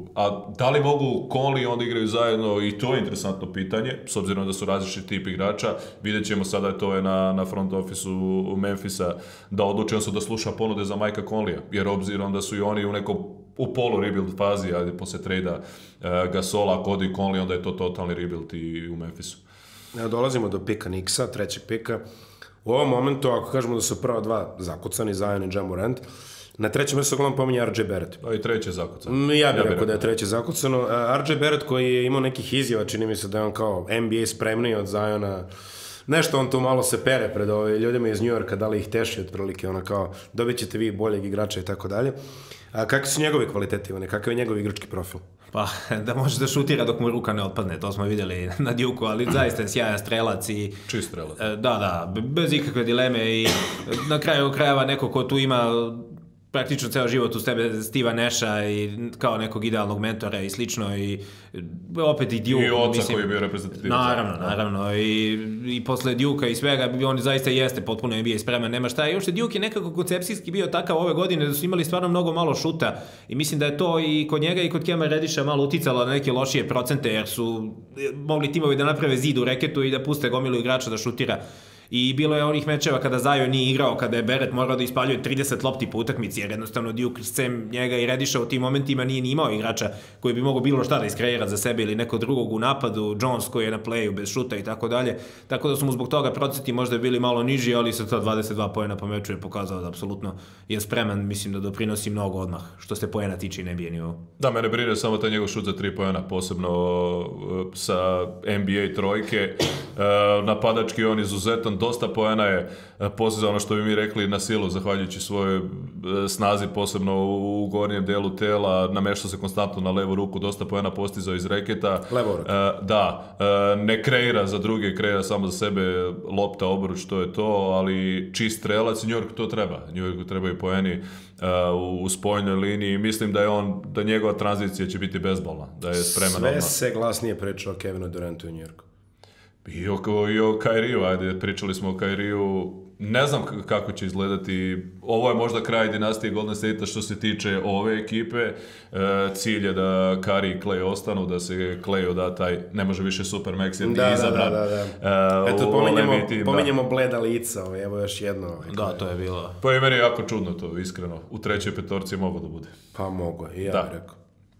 a da li mogu Conley i onda igraju zajedno, i to je interesantno pitanje, s obzirom da su različiti tip igrača. Vidjet ćemo sada, to je na, na front office-u u Memphisa, da odlučio su da sluša ponude za Mike'a Conleya, jer obzirom da su i oni u nekom u polu rebuild fazi, ajde, posle trejda uh, Gasola, Cody Conley, onda je to totalni rebuild i u Memphisu. Evo, dolazimo do pika Knicksa, trećeg pika. U ovom momentu, ako kažemo da su prva dva zakucani, Zion i Ja Morant, na trećem mjestu uglavnom pominje R J Barrett. Pa i treće zakucano. Ja bih rekao da je treće zakucano. Uh, R J Barrett koji je imao nekih izjava, čini mi se da je on kao N B A spremniji od Ziona. Nešto on tu malo se pere pred ove ljudima iz New Yorka, da li ih teši otprilike, ona kao dobit ćete vi boljeg igrača i tako dalje. A kakvi su njegovi kvaliteti, one? Kakav je njegov igrački profil? Pa, da može da šutira dok mu ruka ne otpadne, to smo vidjeli na Duke-u, ali zaista je sjajan strelac i... Čist strelac. Da, da, bez ikakve dileme i na kraju krajeva neko ko tu ima praktično ceo život uz tebe Steva Nasha i kao nekog idealnog mentora i slično i opet i Duke. I oca mislim, koji je bio reprezentativac. Naravno, naravno. I, i posle Duke-a i svega, on zaista jeste potpuno N B A spreman, nema šta. I uopšte Duke je nekako koncepcijski bio takav ove godine da su imali stvarno mnogo malo šuta i mislim da je to i kod njega i kod Kema Reddiša malo uticalo na neke lošije procente jer su mogli timovi da naprave zid u reketu i da puste gomilu igrača da šutira. I bilo je onih mečeva kada Zion nije igrao, kada je Barrett morao da ispaljuje trideset lopti po utakmici, jer jednostavno Duke sem njega i Reddiša u tim momentima nije ni imao igrača koji bi mogao bilo šta da iskreira za sebe ili nekog drugog u napadu, Jones koji je na playu bez šuta i tako dalje. Tako da su mu zbog toga procenti možda bili malo niži, ali sa to dvadeset dva poena po meču je pokazao da apsolutno je spreman, mislim da doprinosi mnogo odmah, što se poena tiče i ne bije nivou. Da, mene brine samo taj njegov šut za tri poena, posebno sa N B A trojke. Napadački on izuzetan, dosta poena je postizao ono što bi mi rekli na silu, zahvaljujući svojoj snazi, posebno u gornjem delu tela, nameštao se konstantno na levu ruku, dosta poena postizao iz reketa. Levo ruku. Da, ne kreira za druge, kreira samo za sebe, lopta, obruč, to je to, ali čist strelac, New York to treba. New Yorku trebaju poeni u spojnoj liniji. Mislim da je on, da njegova tranzicija će biti bezbolna, da je spreman odmah. Sve se glasnije priča o Kevinu Durantu u New Yorku. I o, i o Kairiju, ajde, pričali smo o Kairiju, ne znam kako će izgledati, ovo je možda kraj dinastije Golden State-a što se tiče ove ekipe, e, cilj je da Curry i Klay ostanu, da se Klayu da taj, ne može više Supermax jer nije izabran. Da, da, da. E, Eto, pominjemo, pominjemo da. Bleda lica, ovaj, evo još jedno. Ovaj, da, to je bilo. Pa i meni je jako čudno to, iskreno, u trećoj petorci je mogo da bude. Pa mogo, i ja da. bih rekao.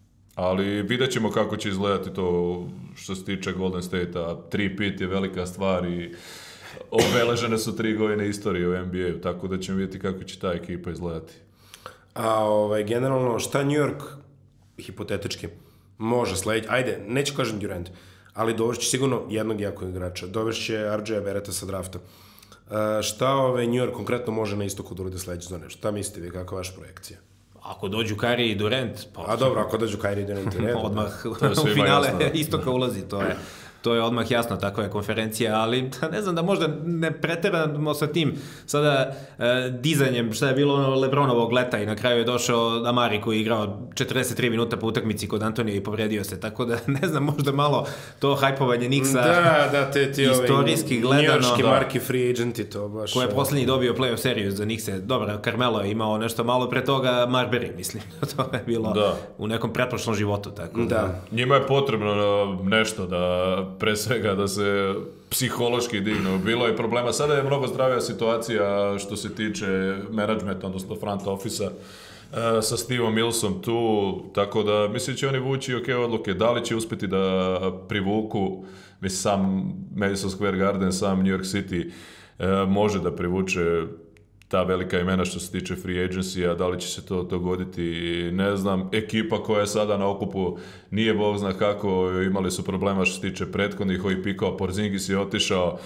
Ali vidjet ćemo kako će izgledati to što se tiče Golden State-a. Tri pit je velika stvar i obeležene su tri godine istorije u N B A-u, tako da ćemo vidjeti kako će ta ekipa izgledati. A ovaj, generalno, šta New York, hipotetički, može sledeći, ajde, neću kažem Durant, ali dovešće sigurno jednog jakog igrača, dovešće R J Barretta sa drafta. Uh, šta ovaj New York konkretno može na istoku da urade sledeće zone? Šta mislite vi, kakva je vaša projekcija? Ako dođu Kyrie i Durant... Pa... A dobro, ako dođu Kyrie i Durant... odmah u finale istoka ulazi, to je... To je odmah jasno, takva je konferencija, ali ne znam da možda ne preteramo sa tim sada e, dizanjem, šta je bilo ono Lebronovog leta i na kraju je došao Amari koji je igrao četrdeset tri minuta po utakmici kod Antonija i povredio se, tako da ne znam, možda malo to hajpovanje Knicksa da, da, te, ti istorijski gledano. Njujorški marki free agenti to baš... Ko je poslednji dobio playoff seriju za Knickse, dobro, Carmelo je imao nešto malo pre toga, Marbury, mislim, to je bilo da. U nekom pretprošlom životu, tako da... da. Njima je potrebno nešto da pre svega da se psihološki dignu. Bilo je problema. Sada je mnogo zdravija situacija što se tiče menadžmenta, odnosno front office-a sa Stevom Millsom tu, tako da mislim će oni vući ok odluke. Da li će uspjeti da privuku, mislim sam Madison Square Garden, sam New York City, e, može da privuče ta velika imena što se tiče free agency-a, da li će se to dogoditi, ne znam. Ekipa koja je sada na okupu nije bog zna kako, imali su problema što se tiče prethodnih ovih pikao, Porzingis je otišao,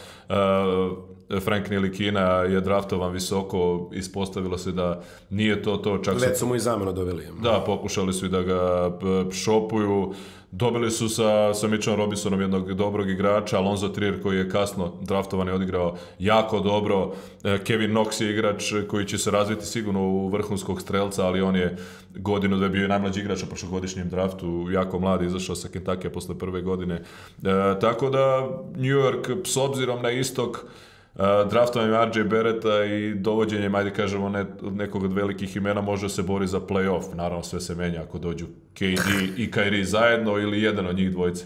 uh, Frank Ntilikina je draftovan visoko, ispostavilo se da nije to to. Čak Već su mu i zamenu doveli. Da, pokušali su i da ga šopuju. Dobili su sa, sa Mitchellom Robinsonom jednog dobrog igrača, Alonzo Trier koji je kasno draftovan i odigrao jako dobro. Kevin Knox je igrač koji će se razviti sigurno u vrhunskog strelca, ali on je godinu da je bio najmlađi igrač u prošlogodišnjem draftu, jako mladi, izašao sa Kentuckya posle prve godine. E, tako da New York s obzirom na istok, Uh, draftovanjem R J Barretta i dovođenjem, ajde kažemo, ne, nekog od velikih imena može se bori za play-off. Naravno, sve se menja ako dođu K D i Kyrie zajedno ili jedan od njih dvojice.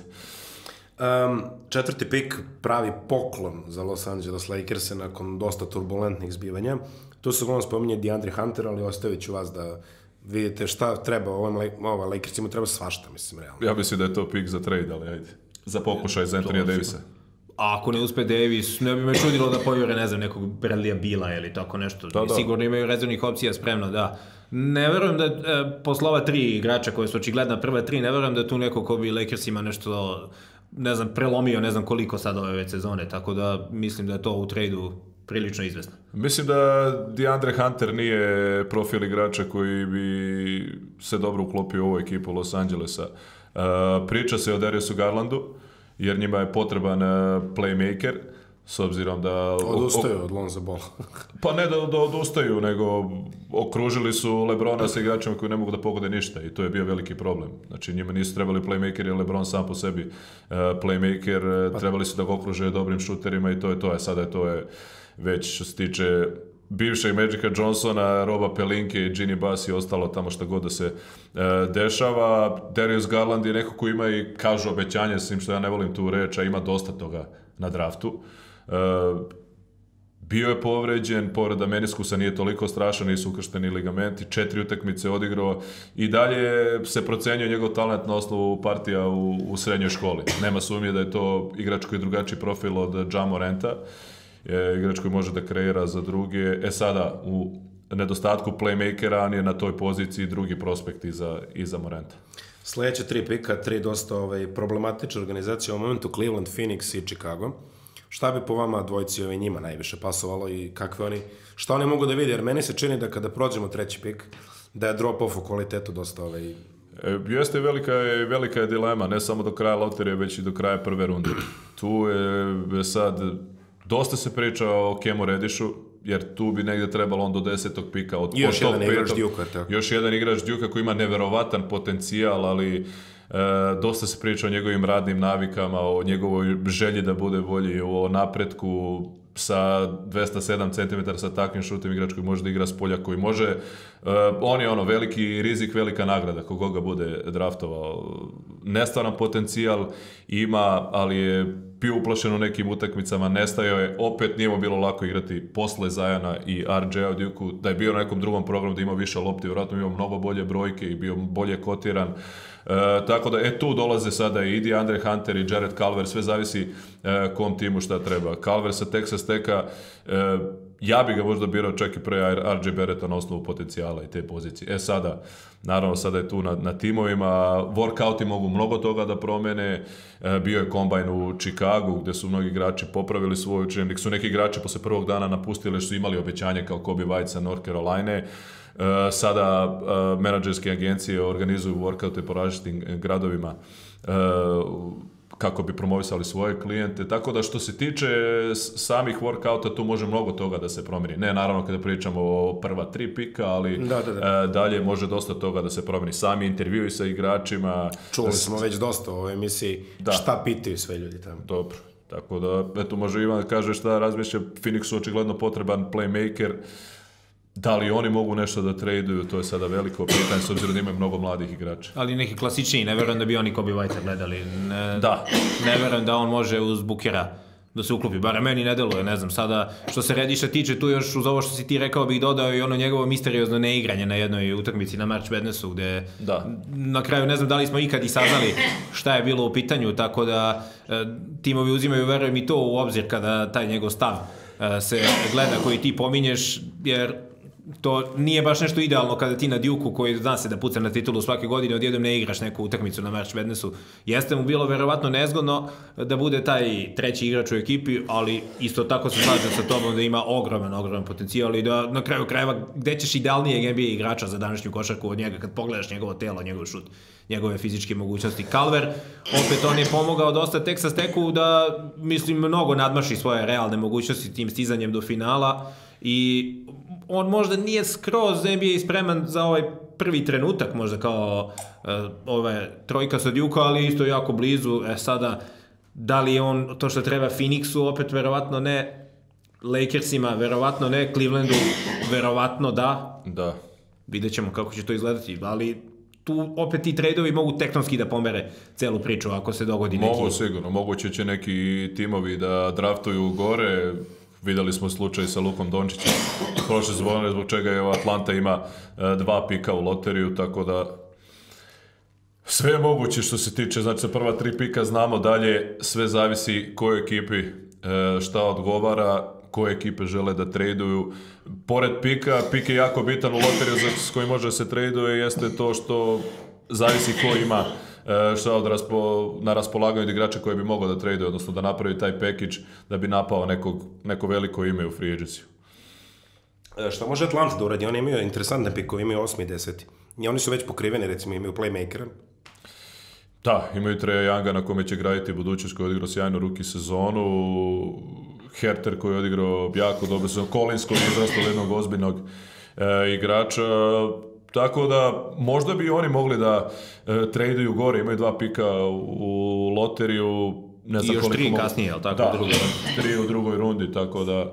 Um, četvrti pik, pravi poklon za Los Angeles Lakers nakon dosta turbulentnih zbivanja. Tu se uglavnom spominje DeAndre Hunter, ali ostavit ću vas da vidite šta treba ovim ova Lakersima, treba svašta, mislim, realno. Ja mislim da je to pik za trade, ali ajde. Za pokušaj za Anthony Davisa. A ako ne uspe Davis, ne bi me čudilo da pojure, ne znam, nekog Bradleya Bila ili tako nešto. Da, da. Sigurno imaju rezervnih opcija spremno, da. Ne verujem da, e, posle ova tri igrača koje su očigledna prva tri, ne verujem da tu neko ko bi Lakersima nešto, ne znam, prelomio, ne znam koliko sad ove već sezone, tako da mislim da je to u tradu prilično izvesno. Mislim da DeAndre Hunter nije profil igrača koji bi se dobro uklopio u ovu ekipu Los Angelesa. Uh, priča se o Dariusu Garlandu, jer njima je potreban uh, playmaker, s obzirom da... Odustaju od Lonza Balla. Pa ne da, da odustaju, nego okružili su LeBrona sa igračima koji ne mogu da pogode ništa i to je bio veliki problem. Znači njima nisu trebali playmaker jer LeBron sam po sebi uh, playmaker, pa... trebali su da ga okruže dobrim šuterima i to je to. Je. Sada je to je već što se tiče bivšeg Magica Johnsona, Roba Pelinke i Ginny Bass i ostalo tamo što god da se e, dešava. Darius Garland je neko ko ima i kažu obećanje, s tim što ja ne volim tu reč, a ima dosta toga na draftu. E, bio je povređen, povreda meniskusa nije toliko strašna, nisu ukršteni ligamenti, četiri utakmice odigrao i dalje se procenjuje njegov talent na osnovu partija u, u srednjoj školi. Nema sumnje da je to igrač koji je drugačiji profil od Ja Moranta. Je igrač koji može da kreira za druge. E sada, u nedostatku playmakera, on je na toj poziciji drugi prospekt iza, iza Moranta. Sljedeće tri pika, tri dosta ovaj, problematične organizacije u momentu, Cleveland, Phoenix i Chicago. Šta bi po vama dvojici ovaj, njima najviše pasovalo i kakve oni, šta oni mogu da vide? Jer meni se čini da kada prođemo treći pik, da je drop-off u kvalitetu dosta ovaj... E, jeste velika je, velika je dilema, ne samo do kraja loterije, već i do kraja prve runde. Tu je sad... Dosta se priča o Kemu Redishu, jer tu bi negdje trebalo on do desetog pika od još jedan petog, igrač Duke, tako. Još jedan igrač Duke koji ima neverovatan potencijal, ali e, dosta se priča o njegovim radnim navikama, o njegovoj želji da bude bolji, o napretku sa dvesta sedam centimetara sa takvim šutem, igrač koji može da igra s polja, koji može, uh, on je ono veliki rizik, velika nagrada koga ga bude draftovao. Nestvaran potencijal ima, ali je bio uplašen u nekim utakmicama, nestajao je, opet nije mu bilo lako igrati posle Zajana i R J-a u Duke-u, da je bio na nekom drugom programu da imao više lopti, vjerojatno imao mnogo bolje brojke i bio bolje kotiran. E, tako da, e tu dolaze sada i DeAndre Hunter i Jared Culver, sve zavisi e, kom timu šta treba. Culver sa Texas Tech-a, e, ja bi ga možda birao čak i pre R J Barretta na osnovu potencijala i te pozicije. E sada, naravno sada je tu na, na timovima, workouti mogu mnogo toga da promene, e, bio je kombajn u Chicagu gdje su mnogi igrači popravili svoj učinak, su neki igrači posle prvog dana napustili što su imali obećanje kao Kobe White sa North Carolina. Uh, sada uh, menadžerske agencije organizuju workoute po različitim gradovima uh, kako bi promovisali svoje klijente, tako da što se tiče samih workouta tu može mnogo toga da se promijeni. Ne naravno kada pričamo o prva tri pika, ali da, da, da. Uh, dalje može dosta toga da se promijeni. Sami intervjui sa igračima. Čuli smo već dosta u ovoj emisiji da. Šta pitaju sve ljudi tamo. Dobro, tako da eto može Ivan da kaže šta razmišlja. Phoenixu očigledno potreban playmaker. Da li oni mogu nešto da traduju, to je sada veliko pitanje, s obzirom da imaju mnogo mladih igrača. Ali neki klasičniji, ne verujem da bi oni Kobe White gledali. Ne, da. Ne verujem da on može uz Bookera da se uklopi, bar meni ne deluje, ne znam, sada što se Redisha tiče, tu još uz ovo što si ti rekao bih dodao i ono njegovo misteriozno neigranje na jednoj utakmici na March Madnessu, gde da. Na kraju ne znam da li smo ikad i saznali šta je bilo u pitanju, tako da e, timovi uzimaju, verujem i to u obzir kada taj njegov stav se gleda koji ti pominješ, jer to nije baš nešto idealno kada ti na Duke-u koji zna se da puca na titulu svake godine odjednom ne igraš neku utakmicu na March Madnessu. Jeste mu bilo verovatno nezgodno da bude taj treći igrač u ekipi, ali isto tako se slažem sa tobom da ima ogroman, ogroman potencijal i da na kraju krajeva gde ćeš idealnijeg N B A igrača za današnju košarku od njega kad pogledaš njegovo telo, njegov šut, njegove fizičke mogućnosti. Culver, opet on je pomogao dosta Texas Techu da, mislim, mnogo nadmaši svoje realne mogućnosti tim stizanjem do finala i on možda nije skroz N B A spreman za ovaj prvi trenutak, možda kao uh, ova trojka sa Duke-a, ali isto jako blizu. E sada, da li je on to što treba Phoenixu, opet verovatno ne, Lakersima verovatno ne, Clevelandu verovatno da. Da. Vidjet ćemo kako će to izgledati, ali tu opet ti trejdovi mogu tektonski da pomere celu priču ako se dogodi neki... Mogu sigurno, moguće će neki timovi da draftuju gore. Videli smo slučaj sa Lukom Dončićem prošle sezone, zbog čega je Atlanta ima dva pika u loteriju, tako da sve je moguće što se tiče, znači sa prva tri pika znamo dalje, sve zavisi kojoj ekipi šta odgovara, koje ekipe žele da traduju. Pored pika, pik je jako bitan u loteriju s kojim može da se traduje, jeste to što zavisi ko ima šta od raspo, na raspolaganju od igrača koji bi mogao da traduje, odnosno da napravi taj package da bi napao nekog, neko veliko ime u free agency. Šta može Atlanta da uradi? Oni imaju interesantne pikove, imaju osmi i deseti. I oni su već pokriveni, recimo imaju playmakera. Da, imaju Treja Younga na kome će graditi budućnost, koji je odigrao sjajnu ruki sezonu, Herter koji je odigrao jako dobro sezonu, Collins koji je izrastao jednog ozbiljnog e, igrača. Tako da, možda bi oni mogli da e, traduju gore, imaju dva pika u, u loteriju. Ne znam I još tri kasnije, jel tako? Da, u drugoj. tri u drugoj rundi, tako da...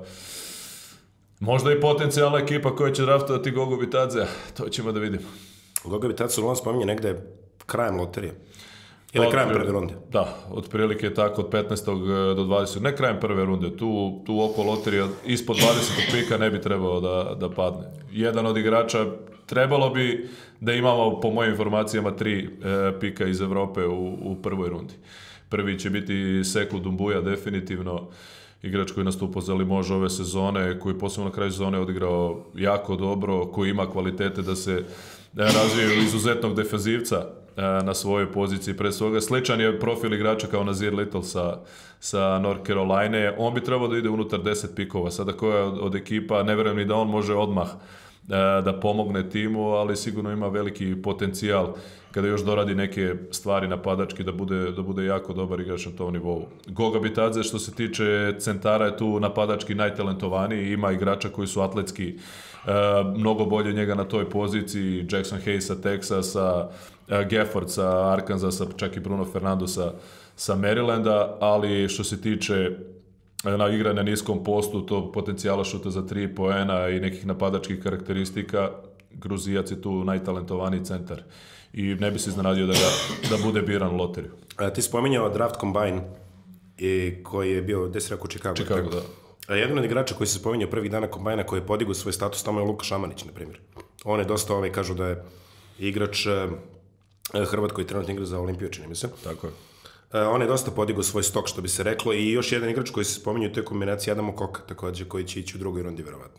Možda i potencijalna ekipa koja će draftovati Gogu Bitadze, to ćemo da vidimo. Goga Bitadze u Lon spominje negde krajem loterije. Ili krajem prve runde. Da, otprilike je tako od petnaestog do dvadesetog, ne krajem prve runde, tu, tu oko loterija ispod dvadesetog pika ne bi trebalo da, da padne. Jedan od igrača, trebalo bi da imamo po mojim informacijama tri e, pika iz Evrope u, u prvoj rundi. Prvi će biti Sekou Doumbouya, definitivno igrač koji nastupa za Limoges ove sezone, koji posebno na kraju sezone odigrao jako dobro, koji ima kvalitete da se razvije izuzetnog defenzivca na svojoj poziciji. Pre svega sličan je profil igrača kao Nazir Little sa, sa North Carolina. On bi trebao da ide unutar deset pikova. Sada koja od, od ekipa, ne verujem ni da on može odmah da pomogne timu, ali sigurno ima veliki potencijal kada još doradi neke stvari napadački da bude, da bude jako dobar igrač na tom nivou. Goga Bitadze što se tiče centara je tu napadački najtalentovaniji, ima igrača koji su atletski uh, mnogo bolje od njega na toj poziciji, Jackson Hayes sa Texasa, uh, Gafford sa Arkansasa, čak i Bruno Fernando sa, sa Marylanda, ali što se tiče na igra na niskom postu, to potencijala šuta za tri poena i nekih napadačkih karakteristika, Gruzijac je tu najtalentovaniji centar i ne bi se iznenadio da, ga, da bude biran u loteriju. A, ti spominjao draft combine i koji je bio, gde si rekao, Chicago? Chicago, da. A jedan od igrača koji se spominjao prvih dana kombajna koji je podigao svoj status, tamo je Luka Šamanić, na primjer. On je dosta, ovaj, kažu da je igrač uh, Hrvat koji trenutno igra za Olimpiju, čini mi se. Tako je. Uh, on je dosta podigao svoj stok, što bi se reklo, i još jedan igrač koji se spominje u toj kombinaciji, Adamo Koka, takođe, koji će ići u drugoj rundi, verovatno.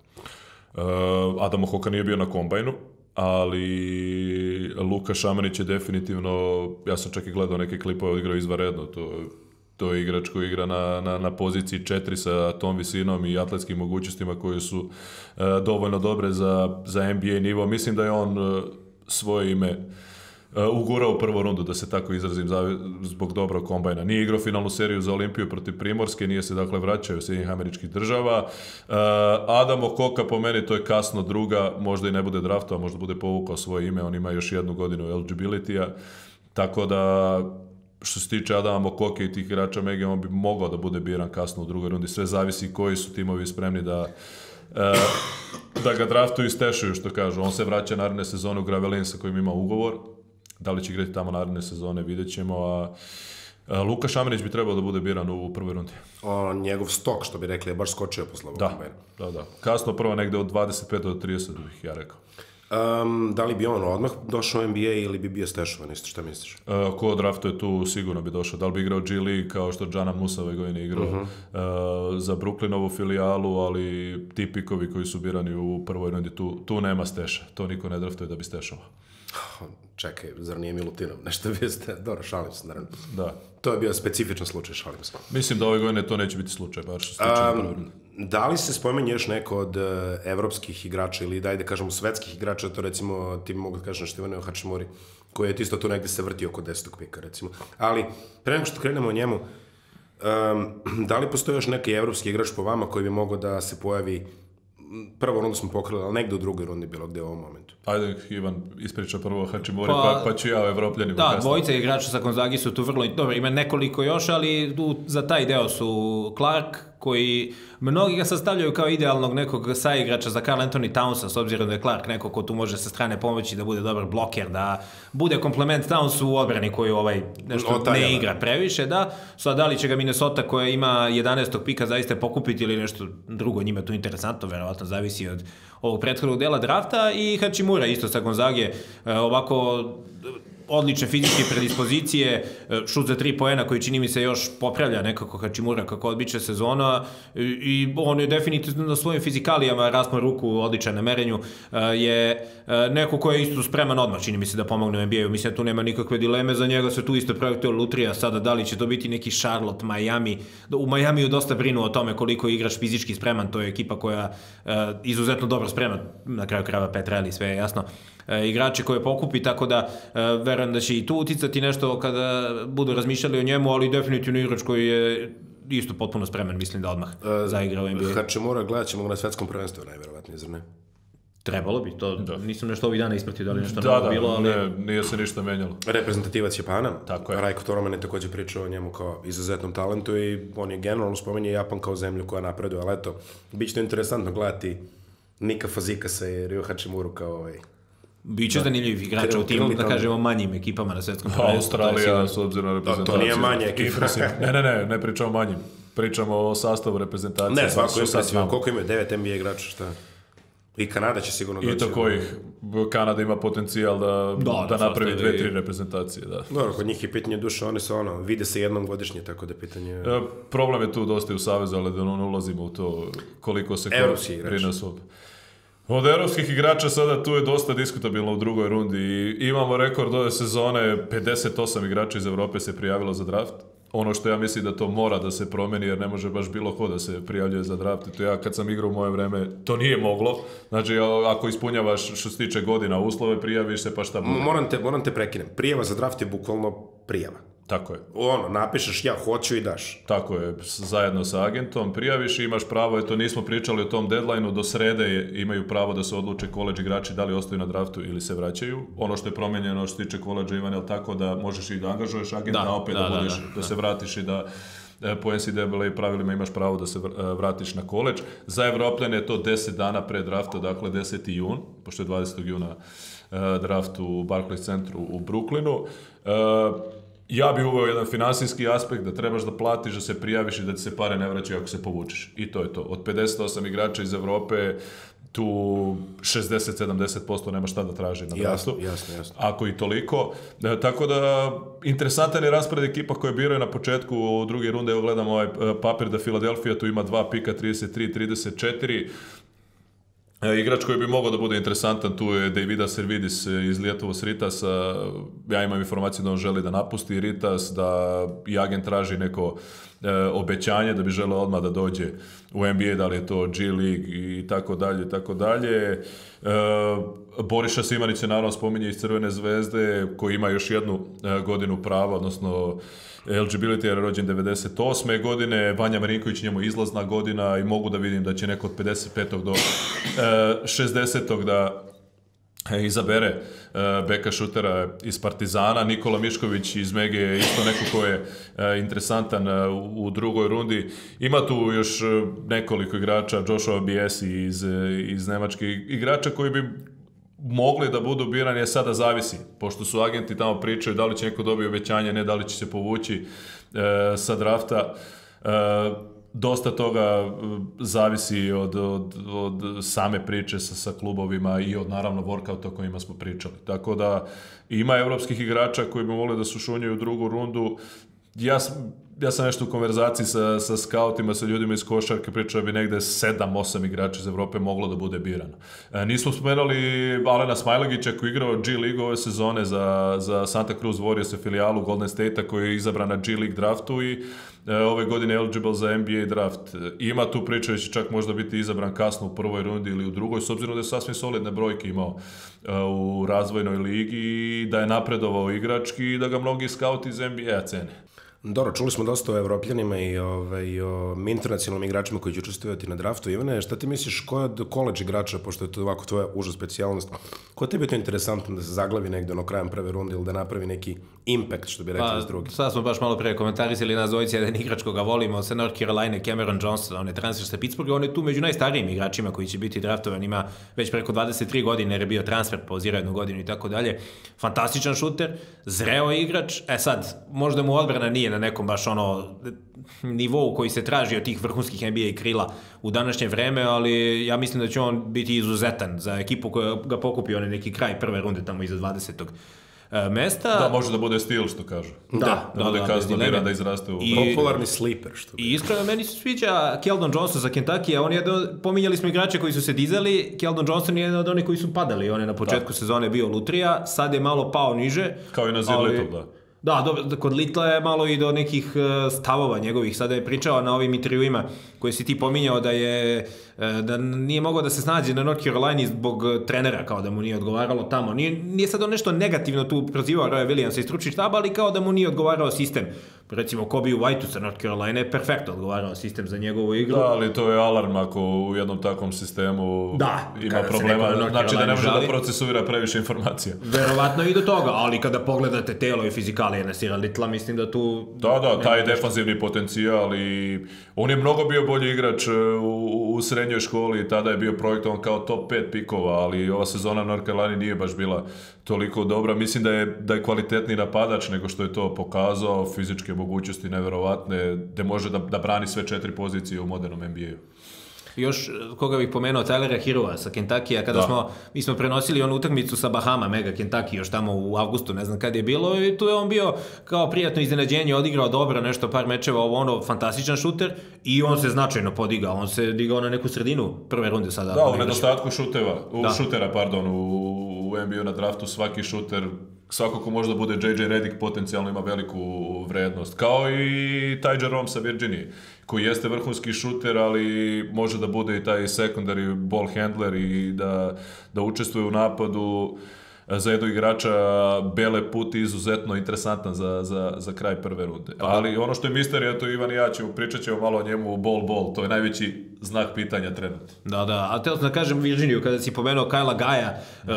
Uh, Adamo Koka nije bio na kombajnu, ali Luka Šamanić je definitivno, ja sam čak i gledao neke klipove, odigrao izvanredno, to, to je igrač koji igra na, na, na poziciji četiri sa tom visinom i atletskim mogućnostima koje su uh, dovoljno dobre za, za N B A nivo. Mislim da je on uh, svoje ime Uh, ugurao u prvu rundu, da se tako izrazim, za, zbog dobrog kombajna. Nije igrao finalnu seriju za Olimpiju protiv Primorske, nije se dakle vraćao u Sjedinjenih Američkih Država. Uh, Adamo Koka po meni to je kasno druga, možda i ne bude draftova, možda bude povukao svoje ime, on ima još jednu godinu eligibility-a, tako da što se tiče Adama Koke i tih igrača Mege, on bi mogao da bude biran kasno u drugoj rundi. Sve zavisi koji su timovi spremni da Uh, da ga draftuju i stešuju, što kažu. On se vraća naredne sezone u Gravelines sa kojim ima ugovor. Da li će igrati tamo naredne sezone, vidjet ćemo. A, a Luka Šamanić bi trebao da bude biran u prvoj rundi. O, njegov stok, što bi rekli, je baš skočio posle ovog da, kombajna. da, da. Kasno prvo negde od dvadeset pet do trideset bih ja rekao. Um, da li bi on odmah došao u N B A ili bi bio stešovan, isto šta misliš? Uh, ko draftuje tu sigurno bi došao. Da li bi igrao G League kao što Džana Musa ove godine igrao uh-huh. uh, za Brooklynovu filijalu, ali ti pikovi koji su birani u prvoj rundi, tu, tu nema steša. To niko ne draftuje da bi stešovao. Čekaj, zar nije Milutinov? Nešto bi ste... Dobro, šalim se, naravno. Da. To je bio specifičan slučaj, šalim se. Mislim da ove godine to neće biti slučaj, bar što se tiče um, Da li se spomenje još neko od uh, evropskih igrača ili daj da kažemo svetskih igrača, to recimo ti mogu da kažeš na Štivane Hačimuri, koji je isto tu negde se vrti oko desetog pika, recimo. Ali, pre nego što krenemo o njemu, um, da li postoji još neki evropski igrač po vama koji bi mogao da se pojavi prvo rundu smo pokrili, ali negde u drugoj rundi bilo gde u ovom momentu. Ajde, Ivan, ispriča prvo Hačimuri, pa, pa, pa ću ja o Evropljanima. Da, dvojica igrača sa Gonzagi su tu vrlo... Dobro, ima nekoliko još, ali tu, za taj deo su Clark, koji mnogi ga sastavljaju kao idealnog nekog saigrača za Karl Anthony Townsa, s obzirom da je Clark neko ko tu može sa strane pomoći da bude dobar bloker, da bude komplement Townsu u odbrani koju ovaj nešto Otajala. ne igra previše, da. Sad, da li će ga Minnesota koja ima jedanaestog pika zaista pokupiti ili nešto drugo njima tu interesantno, verovatno zavisi od ovog prethodnog dela drafta, i Hačimura isto sa Gonzage, ovako odlične fizičke predispozicije, šut za tri poena koji čini mi se još popravlja nekako Hačimura kako odbiče sezona, i on je definitivno na svojim fizikalijama, raspon ruku, odličan na merenju, je neko ko je isto spreman odmah, čini mi se da pomogne u N B A-u, mislim da tu nema nikakve dileme, za njega se tu isto projektuje lutrija, sada da li će to biti neki Charlotte, Miami, u Miamiju dosta brinu o tome koliko je igrač fizički spreman, to je ekipa koja izuzetno dobro sprema, na kraju krajeva Petrelli, sve je jasno, igrače koje pokupi, tako da verujem da će i tu uticati nešto kada budu razmišljali o njemu, ali definitivno igrač koji je isto potpuno spreman, mislim da odmah uh, zaigra u N B A. Hačimura gledat ćemo na svetskom prvenstvu, najverovatnije, zar ne? Trebalo bi, to da. Nisam nešto ovih dana ispratio da li nešto da, novo da, bilo, ali... Ne, nije se ništa menjalo. Reprezentativac Japana, tako je. Rajko Toroman je također pričao o njemu kao izuzetnom talentu i on je generalno spomenje Japan kao zemlju koja napreduje, ali eto, bit će to interesantno gledati Nika Fazikasa i Ryo Hačimuru kao ovaj... Biće zanimljivih igrača u timu, da kažemo, manjim ekipama na svetskom prvenstvu. Australija, s obzirom na reprezentaciju. To nije manje ekipa. Ne, ne, ne, ne pričamo o manjim. Pričamo o sastavu reprezentacije. Ne, svako je impresivno. Koliko imaju? Devet N B A igrača, šta? I Kanada će sigurno doći. I to kojih. Kanada ima potencijal da, da, da napravi dve, tri reprezentacije. Da. Dobro, kod njih je pitanje duše, oni su ono, vide se jednom godišnje, tako da pitanje... E, problem je tu dosta i u Savezu, ali da ne ulazimo u to koliko se brine sob. Od evropskih igrača sada tu je dosta diskutabilno u drugoj rundi i imamo rekord ove sezone, pedeset osam igrača iz Evrope se prijavilo za draft. Ono što ja mislim da to mora da se promeni, jer ne može baš bilo ko da se prijavljuje za draft. To ja kad sam igrao u moje vreme, to nije moglo. Znači, ako ispunjavaš što se tiče godina uslove, prijaviš se, pa šta bude. Moram te, moram te prekinem. Prijava za draft je bukvalno prijava. Tako je. Ono, napišeš ja hoću i daš. Tako je, zajedno sa agentom prijaviš i imaš pravo, eto nismo pričali o tom deadline-u, do srede je, imaju pravo da se odluče koledž igrači da li ostaju na draftu ili se vraćaju. Ono što je promenjeno što se tiče koledža, Ivan, je tako da možeš i da angažuješ agenta, da, opet da, da, budeš, da, da, da se vratiš i da po N C double A pravilima imaš pravo da se vratiš na koledž. Za Evropljane je to deset dana pre drafta, dakle deseti jun, pošto je dvadesetog juna draft u Barclays centru u Brooklynu. Ja bih uveo jedan finansijski aspekt da trebaš da platiš, da se prijaviš i da ti se pare ne vraćaju ako se povučeš. I to je to. Od pedeset osam igrača iz Evrope, tu šezdeset do sedamdeset posto nema šta da traži na draftu. Jasno, jasno, jasno. Ako i toliko. E, tako da, interesantan je raspored ekipa koje biraju na početku u druge runde. Evo gledam ovaj papir da Philadelphia tu ima dva pika, trideset tri trideset četiri. E, igrač koji bi mogao da bude interesantan tu je Davida Servidis iz Lietuvos Ritasa. Ja imam informaciju da on želi da napusti Ritas, da i agent traži neko e, obećanje da bi želeo odmah da dođe u N B A, da li je to G League i tako dalje, tako dalje. E, Boriša Simanić se naravno spominje iz Crvene zvezde, koji ima još jednu e, godinu prava, odnosno eligibility je rođen devedeset osme godine, Vanja Marinković njemu izlazna godina i mogu da vidim da će neko od pedeset petog do e, šezdesetog da e, izabere e, beka šutera iz Partizana. Nikola Mišković iz Mege je isto neko ko je e, interesantan e, u, u drugoj rundi. Ima tu još nekoliko igrača, Joshua Biesi iz, iz Nemačke, igrača koji bi mogli da budu birani, je sada zavisi, pošto su agenti tamo pričaju da li će neko dobiti obećanje, ne da li će se povući e, sa drafta. E, dosta toga zavisi od, od, od same priče sa, sa klubovima i od naravno workouta o kojima smo pričali. Tako da ima evropskih igrača koji bi volili da se ušunjaju u drugu rundu. Ja sam, ja sam nešto u konverzaciji sa, sa skautima, sa ljudima iz košarke, pričao bi negde sedam osam igrača iz Evrope moglo da bude birano. E, nismo spomenuli Alena Smajlagića koji je igrao G League ove sezone za, za Santa Cruz Warriors filijalu Golden State-a koji je izabran na G League draftu i e, ove godine eligible za N B A draft. E, ima tu priča da će čak možda biti izabran kasno u prvoj rundi ili u drugoj, s obzirom da je sasvim solidne brojke imao e, u razvojnoj ligi i da je napredovao igrački i da ga mnogi skauti iz N B A cene. Dobro, čuli smo dosta o evropljanima i, ove, i o internacionalnim igračima koji će učestvovati na draftu. Ivane, šta ti misliš, ko je od koleđ igrača, pošto je to ovako tvoja uža specijalnost, ko tebi je to interesantno da se zaglavi negde ono krajem prve runde ili da napravi neki impact, što bi rekli pa, iz drugi? Sad smo baš malo pre komentarisali nas dvojice, jedan igrač koga volimo sa North Carolina, Cameron Johnson, on je transfer sa Pittsburgha, on je tu među najstarijim igračima koji će biti draftovan, ima već preko dvadeset tri godine jer je bio transfer, pauzirao jednu godinu i tako dalje. Fantastičan šuter, zreo igrač, e sad, možda mu odbrana nije na nekom baš ono nivou koji se traži od tih vrhunskih N B A krila u današnje vreme, ali ja mislim da će on biti izuzetan za ekipu koja ga pokupi onaj neki kraj prve runde tamo iza dvadesetog mesta. Da, može da bude stil, što kažu. Da, da, da, da bude kasno bira da izraste u... I, popularni sleeper, što bi. I iskreno, meni se sviđa Keldon Johnson za Kentucky, on je jedan, pominjali smo igrače koji su se dizali, Keldon Johnson je jedan od onih koji su padali, on je na početku da. sezone bio lutrija, sad je malo pao niže. Kao i na Zirlitu, da. Da, do, kod Litla je malo i do nekih stavova njegovih. Sada je pričao na ovim intervjuima koje si ti pominjao da je da nije mogao da se snađe na North Carolina zbog trenera, kao da mu nije odgovaralo tamo. Nije, nije sad on nešto negativno tu prozivao Roya Williamsa i stručni štab, ali kao da mu nije odgovarao sistem. Recimo Kobe White-u sa North Carolina je perfektno odgovarao sistem za njegovu igru. Da, ali to je alarm ako u jednom takvom sistemu da, ima problema. Znači da ne može žali, da procesuira previše informacija. Verovatno i do toga, ali kada pogledate telo i fizikalije na Sira Litla, mislim da tu... Da, da, taj defanzivni potencijal i on je mnogo bio bolji igrač u, u srednjoj školi i tada je bio projektovan kao top pet pikova, ali ova sezona North Carolina nije baš bila toliko dobra. Mislim da je, da je kvalitetni napadač nego što je to pokazao, fizičke mogućnosti neverovatne, da može da, da brani sve četiri pozicije u modernom N B A-u. Još, koga bih pomenuo, Tylera Herroa sa Kentuckya, kada da. smo, mi smo prenosili onu utakmicu sa Bahama, Mega Kentucky, još tamo u avgustu, ne znam kad je bilo, i tu je on bio kao prijatno iznenađenje, odigrao dobro nešto, par mečeva, ovo ono, fantastičan šuter, i on se značajno podigao, on se digao na neku sredinu prve runde sada. Da, u nedostatku šuteva, u da. šutera, pardon, u, u N B A-u na draftu svaki šuter, svako ko možda bude J J Redick potencijalno ima veliku vrednost. Kao i Ty Jerome sa Virginije, koji jeste vrhunski šuter, ali može da bude i taj secondary ball handler i da, da učestvuje u napadu. Za jednog igrača bele puti izuzetno interesantan za, za, za kraj prve runde. Ali ono što je misterija, to Ivan i ja ćemo, pričat ćemo malo o njemu u ball ball, to je najveći znak pitanja trenutno. Da, da, a teo sam da kažem Virginiju, kada si pomenuo Kyla Gaja, uh,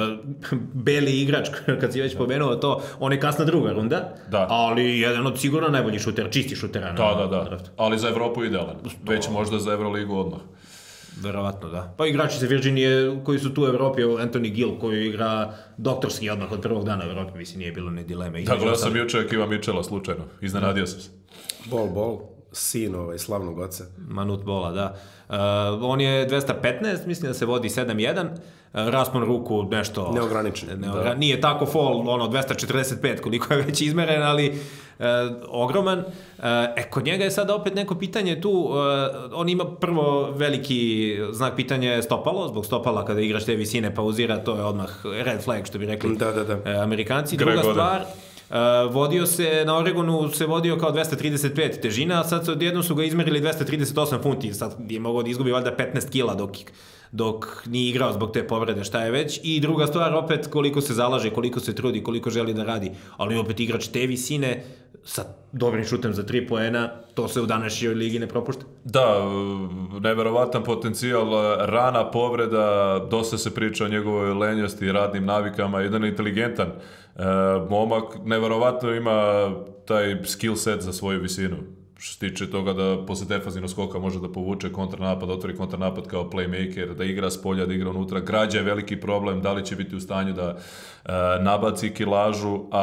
beli igrač, kad si već da. pomenuo to, on je kasna druga runda, da. ali jedan od sigurno najbolji šuter, čisti šutera. Da, na, da, da, draftu. Ali za Evropu idealan, već možda za Euroligu odmah. Verovatno, da. Pa igrači sa Virginije koji su tu u Evropi, Anthony Gill koji igra doktorski odmah od prvog dana u Evropi, mislim nije bilo ne dileme. Da, gledao sam juče Kiva Mitchella slučajno, iznenadio sam se. Bol, bol, sin ovaj slavnog oca. Manut Bola, da. Uh, on je dvesta petnaest, mislim da se vodi sedam jedan, uh, raspon ruku nešto... Neograničen. Neogra... Da. Nije tako fall, ono, dvesta četrdeset pet koliko je već izmeren, ali uh, ogroman. Uh, e, kod njega je sada opet neko pitanje tu, uh, on ima prvo veliki znak pitanja stopalo, zbog stopala kada igraš te visine pauzira, to je odmah red flag, što bi rekli da, da, da. Uh, Amerikanci. Druga stvar... Uh, vodio se, na Oregonu se vodio kao dvesta trideset pet težina, a sad se odjednom su ga izmerili dvesta trideset osam funti, sad je mogao da izgubi valjda petnaest kila dok, dok nije igrao zbog te povrede, šta je već. I druga stvar, opet, koliko se zalaže, koliko se trudi, koliko želi da radi, ali opet igrač te visine sa dobrim šutem za tri poena, to se u današnjoj ligi ne propušta. Da, neverovatan potencijal, rana povreda, dosta se priča o njegovoj lenjosti i radnim navikama, jedan inteligentan e, momak, neverovatno ima taj skill set za svoju visinu. Što se tiče toga da posle defanzivnog skoka može da povuče kontranapad, otvori kontranapad kao playmaker, da igra s polja, da igra unutra. Građa je veliki problem, da li će biti u stanju da e, nabaci kilažu, a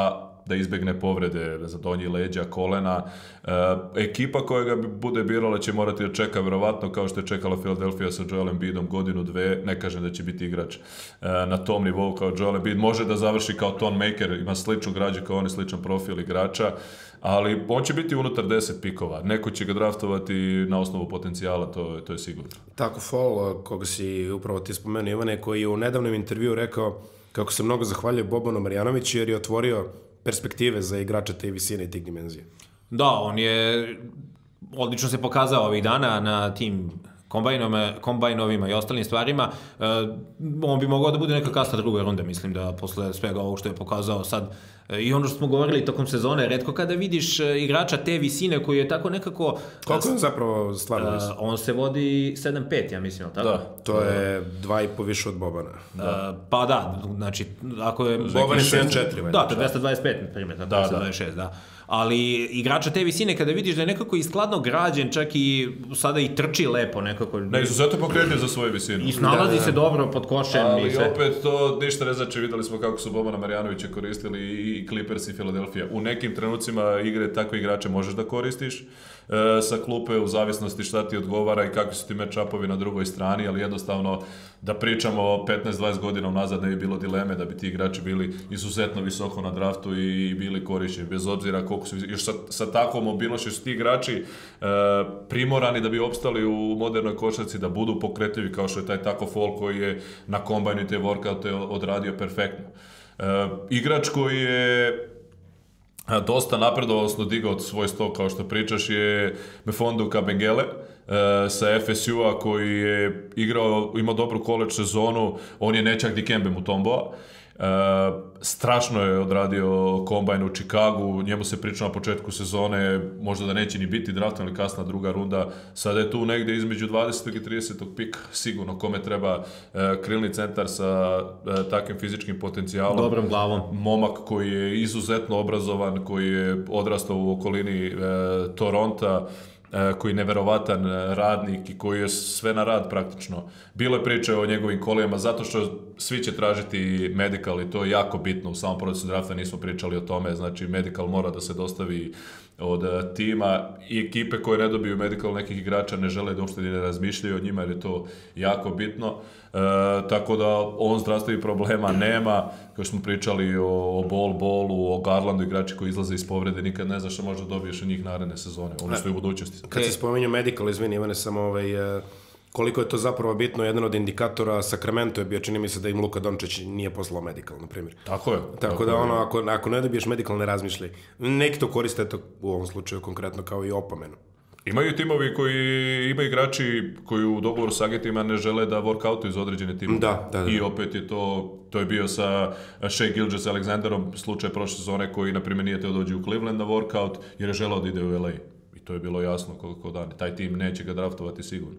da izbjegne povrede za donji leđa, kolena. E, ekipa koja ga bude birala će morati da čeka vjerovatno kao što je čekala Philadelphia sa Joel Embiidom godinu, dve, ne kažem da će biti igrač e, na tom nivou kao Joel Embiid, može da završi kao Ton Maker, ima sličnu građu kao on i sličan profil igrača, ali on će biti unutar deset pikova, neko će ga draftovati na osnovu potencijala, to, to je sigurno. Tako Fall, koga si upravo ti spomenuo, Ivane, koji je u nedavnom intervju rekao kako se mnogo zahvaljuje Bobanu Marjanoviću jer je otvorio perspektive za igrača te visine i tih dimenzije. Da, on je odlično se pokazao ovih dana na tim kombajnovima i ostalim stvarima. E, on bi mogao da bude neka kasna druga runda, mislim da posle svega ovog što je pokazao sad. E, I ono što smo govorili tokom sezone, retko kada vidiš igrača te visine koji je tako nekako... Koliko je zapravo stvarno visine? Uh, on se vodi sedam pet, ja mislim, tako? Da. To je dva i po više od Bobana. Da. Uh, pa da, znači, ako je... Boban je sedam četiri. Da, to je dvesta dvadeset pet, na primjer, da, dvesta dvadeset šest, da. da. Ali igrača te visine, kada vidiš da je nekako i skladno građen, čak i sada i trči lepo nekako. Ne, izuzetno pokretljiv za svoje visine. I snalazi da, da. se dobro pod košem. Ali i sve. opet to ništa ne znači, videli smo kako su Bobana Marjanovića koristili i Clippers i Philadelphia. U nekim trenucima igre takve igrače možeš da koristiš e, sa klupe u zavisnosti šta ti odgovara i kakvi su ti match-upovi na drugoj strani, ali jednostavno da pričamo petnaest dvadeset godina unazad ne bi bilo dileme da bi ti igrači bili izuzetno visoko na draftu i bili korišćeni, bez obzira koliko su, još sa, sa takvom mobilnošću su ti igrači e, primorani da bi opstali u modernoj košarci, da budu pokretljivi kao što je taj Taco Fall koji je na kombajnu i te workoute odradio perfektno. E, igrač koji je dosta napredovao, odnosno digao svoj stok, kao što pričaš, je Mfiondu Kabengele e, sa F S U-a koji je igrao, imao dobru college sezonu, on je nečak Dikembe Mutomboa. E, strašno je odradio kombajn u Chicagu, njemu se priča na početku sezone, možda da neće ni biti draftan ili kasna druga runda, sada je tu negdje između dvadesetog i tridesetog pika, sigurno kome treba e, krilni centar sa e, takvim fizičkim potencijalom. Dobrom glavom. Momak koji je izuzetno obrazovan, koji je odrastao u okolini e, Toronta, koji je neverovatan radnik i koji je sve na rad praktično. Bilo je priče o njegovim kolijama, zato što svi će tražiti medical i to je jako bitno. U samom procesu drafta nismo pričali o tome, znači medical mora da se dostavi od tima i ekipe koje ne dobiju medical nekih igrača ne žele da uopšte ne razmišljaju o njima jer je to jako bitno. E, tako da on zdravstvenih problema nema, kao smo pričali o, o Bol Bolu, o Garlandu, igrači koji izlaze iz povrede, nikad ne znaš što možda dobiješ od njih naredne sezone, ono što je u budućnosti. Kad se spominju medical, izvini Ivane, samo ovaj, koliko je to zapravo bitno, jedan od indikatora Sacramento je bio, čini mi se da im Luka Dončić nije poslao medical, na primjer. Tako je. Tako, tako da ono, ako, ako ne dobiješ medical, ne razmišljaj. Neki to koriste to u ovom slučaju konkretno kao i opomenu. Imaju timovi koji imaju igrači koji u dogovoru sa agentima ne žele da workoutu iz određene timove. Da, da, da. I opet je to, to je bio sa Shea Gilgeous-Alexanderom slučaj prošle sezone koji, na primjer, nije teo dođi u Cleveland na workout jer je želeo da ide u L A. I to je bilo jasno koliko dan. Taj tim neće ga draftovati sigurno.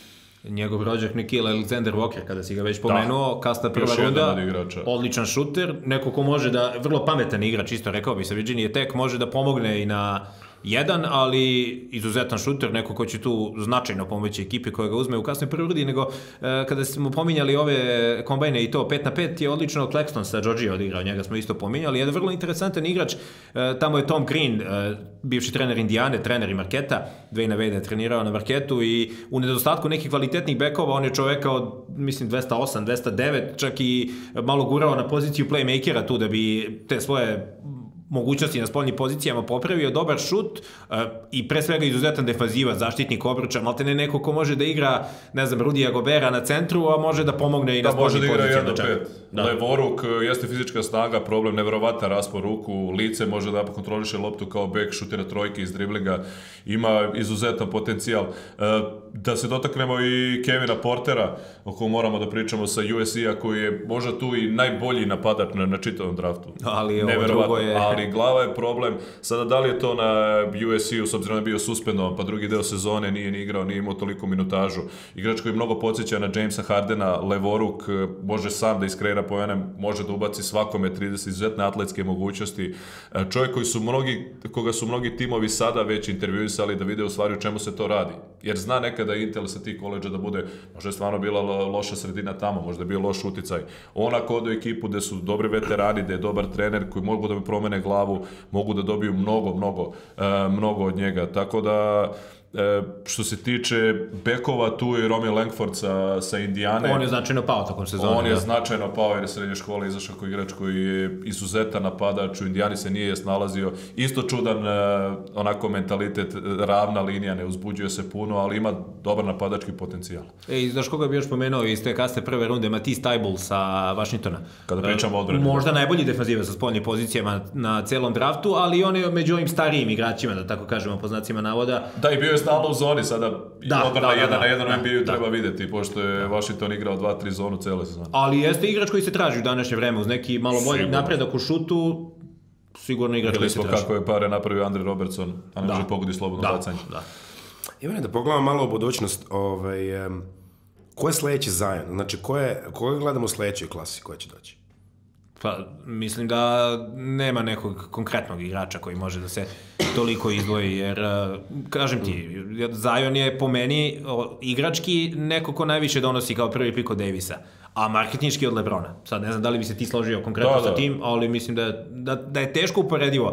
Njegov rođak Nickeil Alexander-Walker, kada si ga već pomenuo, kasna prva runda, odličan šuter, neko ko može da, vrlo pametan igrač, isto rekao bi se, Virginia Tech, može da pomogne i na jedan, ali izuzetan šuter, neko ko će tu značajno pomoći ekipi koja ga uzme u kasnoj prvoj rundi, nego e, kada smo pominjali ove kombajne i to pet na pet je odlično Claxton sa Georgia odigrao, njega smo isto pominjali, jedan vrlo interesantan igrač, e, tamo je Tom Green, e, bivši trener Indijane, trener i Marketa, Dwayne Wade je trenirao na Marketu i u nedostatku nekih kvalitetnih bekova, on je čoveka od, mislim, dvesta osam, dvesta devet, čak i malo gurao na poziciju playmakera tu da bi te svoje mogućnosti na spoljnim pozicijama popravio, dobar šut uh, i pre svega izuzetan defanzivac, zaštitnik obruča, malte ne neko ko može da igra, ne znam, Rudija Gobera na centru, a može da pomogne i da na spoljnim pozicijama. Da, može da igra jedan do pet. Levoruk jeste fizička snaga, problem, neverovatan raspor ruku, lice može da kontroliše loptu kao bek, šutira trojke iz driblinga, ima izuzetan potencijal. Uh, da se dotaknemo i Kevina Portera, o kojem moramo da pričamo sa U S C-a, koji je možda tu i najbolji napadač na, na čitavom draftu. Ali ovo drugo je... Ali glava je problem. Sada da li je to na U S C-u, s obzirom da je bio suspendovan, pa drugi deo sezone nije ni igrao, nije imao toliko minutažu. Igrač koji mnogo podsjeća na Jamesa Hardena, levoruk, može sam da iskreira poene, može da ubaci svakome trideset izuzetne atletske mogućnosti. Čovjek koji su mnogi, koga su mnogi timovi sada već intervjuisali da vide u stvari o čemu se to radi. Jer zna nekada Intel sa tih koleđa da bude, možda je stvarno bila loša sredina tamo, možda je bio loš uticaj. On ako ode u ekipu gde su dobri veterani, gde je dobar trener koji mogu da mi promene glavu, glavu, mogu da dobiju mnogo, mnogo, mnogo od njega. Tako da, E, što se tiče bekova, tu je Romeo Langford sa, sa Indijane. On je značajno pao tokom sezona. On je da. značajno pao jer je srednje škole izašao kao igrač koji je izuzetan napadač, u Indijani se nije snalazio. Isto čudan e, onako mentalitet, ravna linija, ne uzbuđuje se puno, ali ima dobar napadački potencijal. E, i znaš koga bi još pomenuo iz te kasne prve runde, Matisse Thybulle sa Washingtona. Kada pričamo o odbrani. Možda najbolji defanziva sa spoljnim pozicijama na celom draftu, ali on je među ovim starijim igračima, da tako kažemo, po znacima navoda. Da, i bio je stalno u zoni, sada da, odbrana da, da, jedan da, na jedan u da, N B A-u da. treba videti, pošto je Washington igrao dva tri zonu cele sezone. Ali jeste igrač koji se traži u današnje vreme, uz neki malo bolji napredak u šutu, sigurno igrač koji se traži. Kako je pare napravio Andre Robertson, a ne može pogodi slobodno da, bacanje. Da. Ivane, da pogledamo malo u budućnost, ovaj, um, ko je sledeći Zion? Znači, ko je, koga gledamo u sledećoj klasi koja će doći? Pa, mislim da nema nekog konkretnog igrača koji može da se toliko izdvoji, jer, kažem ti, Zion je po meni igrački neko ko najviše donosi kao prvi pik od Davisa, a marketinški od LeBrona. Sad ne znam da li bi se ti složio konkretno da, sa da. tim, ali mislim da, da, da je teško uporedivo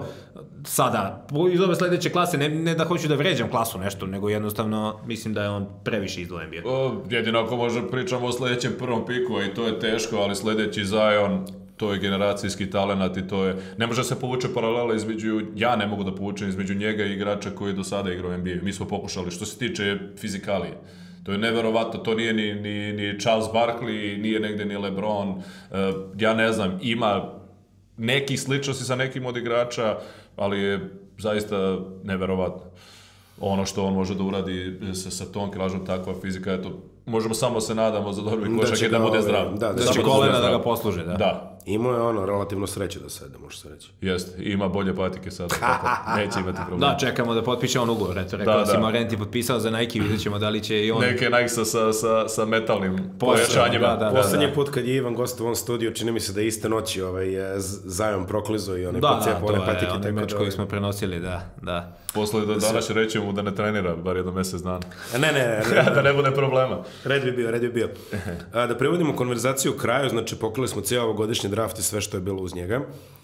sada. Iz ove sledeće klase, ne, ne da hoću da vređam klasu nešto, nego jednostavno mislim da je on previše izdvojen bio. O, jedino ako možda pričamo o sledećem prvom piku, i to je teško, ali sledeći Zion, to je generacijski talenat i to je... Ne može se povuče paralela između... Ja ne mogu da povučem između njega i igrača koji je do sada igrao u N B A-u. Mi smo pokušali, što se tiče fizikalije. To je neverovatno, to nije ni, ni, ni Charles Barkley, nije negde ni LeBron. Uh, ja ne znam, ima nekih sličnosti sa nekim od igrača, ali je zaista neverovatno. Ono što on može da uradi sa, sa tom kilažom, takva fizika, eto, možemo samo se nadamo za dobri košak i da bude zdrav. Da, da, da će kolena da ga posluže, da. Da. Imao je ono relativno sreće do sada, može se reći. Jeste, ima bolje patike sada, tako neće imati problema. Da, čekamo da potpiše on ugovor, eto, rekao da, si da. Morenti potpisao za Nike, vidjet ćemo da li će i on... Neke Nike sa, sa, sa, sa metalnim pojačanjima. Da, da, Poslednji da, da. put kad je Ivan gostao u ovom studiju, čini mi se da je iste noći ovaj, Zion proklizo i onaj da, pocepo, one patike. Da, da, to je onaj meč koji smo prenosili, da, da. Posle da danas reći mu da ne trenira, bar jedno mesec dana. Ne, ne, ne. ne. Da ne bude problema. Red bi bio, red bi bio. A, da prevodimo konverzaciju u kraju, znači pokrili smo cijel ovogodišnji draft i sve što je bilo uz njega.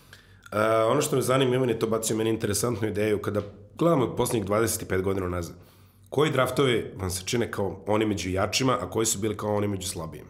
A, ono što me zanima, Ivan je to bacio meni interesantnu ideju, kada gledamo od posljednjih dvadeset pet godina nazad, koji draftovi vam se čine kao oni među jačima, a koji su bili kao oni među slabijim?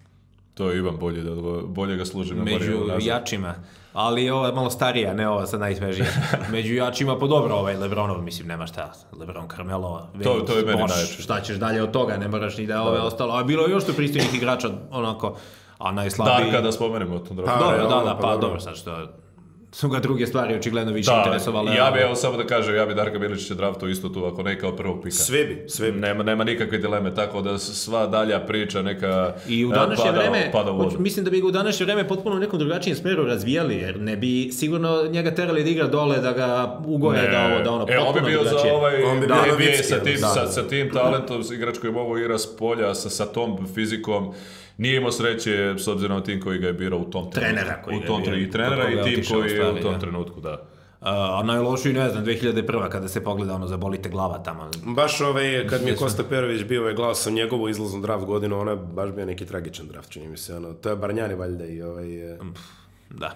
To je Ivan bolje, da, bolje ga služi. Među jačima, ali ova malo starija, ne ova sad najsvežija. Među jačima, po dobro, ovaj Lebronov, mislim, nema šta. Lebron, Carmelo, to, to je meni najjače. Šta ćeš dalje od toga, ne moraš ni da ove ostalo. A bilo je još to pristojnih igrača, onako, a najslabiji... Darka da spomenemo o tom draftu. Pa, dobro, da, da, pa, pa dobro, sad što... su ga druge stvari očigledno više da, interesovale. Ja bi, evo samo da kažem, ja bi Darka Miličića draftao isto tu, ako ne kao prvog pika. Sve bi, sve bi. Nema, nema nikakve dileme, tako da sva dalja priča neka I u današnje pada, vreme, pada u vodu. Mislim da bi ga u današnje vreme potpuno u nekom drugačijem smeru razvijali, jer ne bi sigurno njega terali da igra dole, da ga ugore, ne. da, ovo, da ono e, potpuno on bi bio drugačije. Za ovaj, on bi da, bio N B A sa tim, da. sa, sa tim talentom, igrač koji mogu igra s polja, sa, sa tom fizikom. Nije imao sreće s obzirom na tim koji ga je birao u tom trenera koji u tom ga je birao. I trenera i tim koji je u tom ja. trenutku, da. Uh, a najlošiji, ne znam, dve hiljade prva kada se pogleda ono, zabolite glava tamo. Baš ovaj, kad mi je Kosta Perović bio, ovaj, gledao sam njegovu izlaznu draft godinu, ono je baš bio neki tragičan draft, čini mi se, ono, to je Barnjani valjda i ovaj... Da.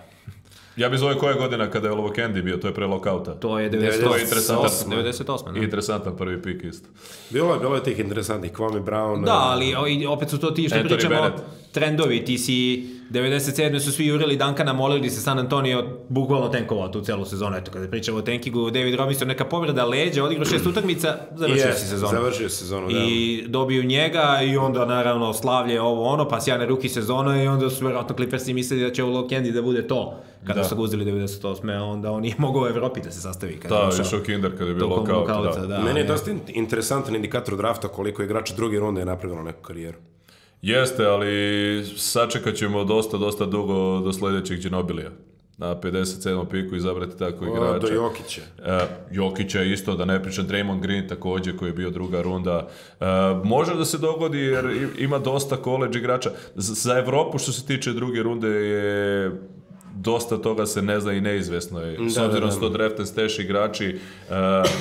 Ja bih zove koja godina kada je Lovo Candy bio, to je pre lockouta. To je devedeset osme. I interesantan prvi pik isto. Bilo je, bilo je tih interesantnih, Kwame Brown. Da, ali opet su to ti što Anthony pričamo, Bennett. Trendovi, ti si devedeset sedme su svi jurili Duncana, molili se San Antonio, bukvalno tenkovao tu celu sezonu. Eto, kada pričamo o tankingu, David Robinson, neka povreda leđa, odigrao šest utakmica, završio yes, si sezonu. Završio sezonu, da. I dobiju njega i onda naravno slavlje ovo ono, pa sjajne ruki sezona i onda su vjerojatno Clippersi mislili da će ovo Candy da bude to. Kada da. su ga uzeli devedeset osme onda on nije mogao u Evropi da se sastavi. Kada da, je išao Kinder kada je bio lockout. Da. Da, meni je dosta interesantan indikator drafta koliko igrača druge runde je napravilo neku karijeru. Jeste, ali sačekat ćemo dosta, dosta dugo do sledećeg Ginobilija. Na pedeset sedmom piku izabrati tako igrača. O, do Jokića. E, Jokića isto, da ne pričam, Draymond Green takođe koji je bio druga runda. E, može da se dogodi jer ima dosta college igrača. Z za Evropu što se tiče druge runde je dosta toga se ne zna i neizvesno je. Da, S obzirom da, da. su to draft and stash igrači, uh,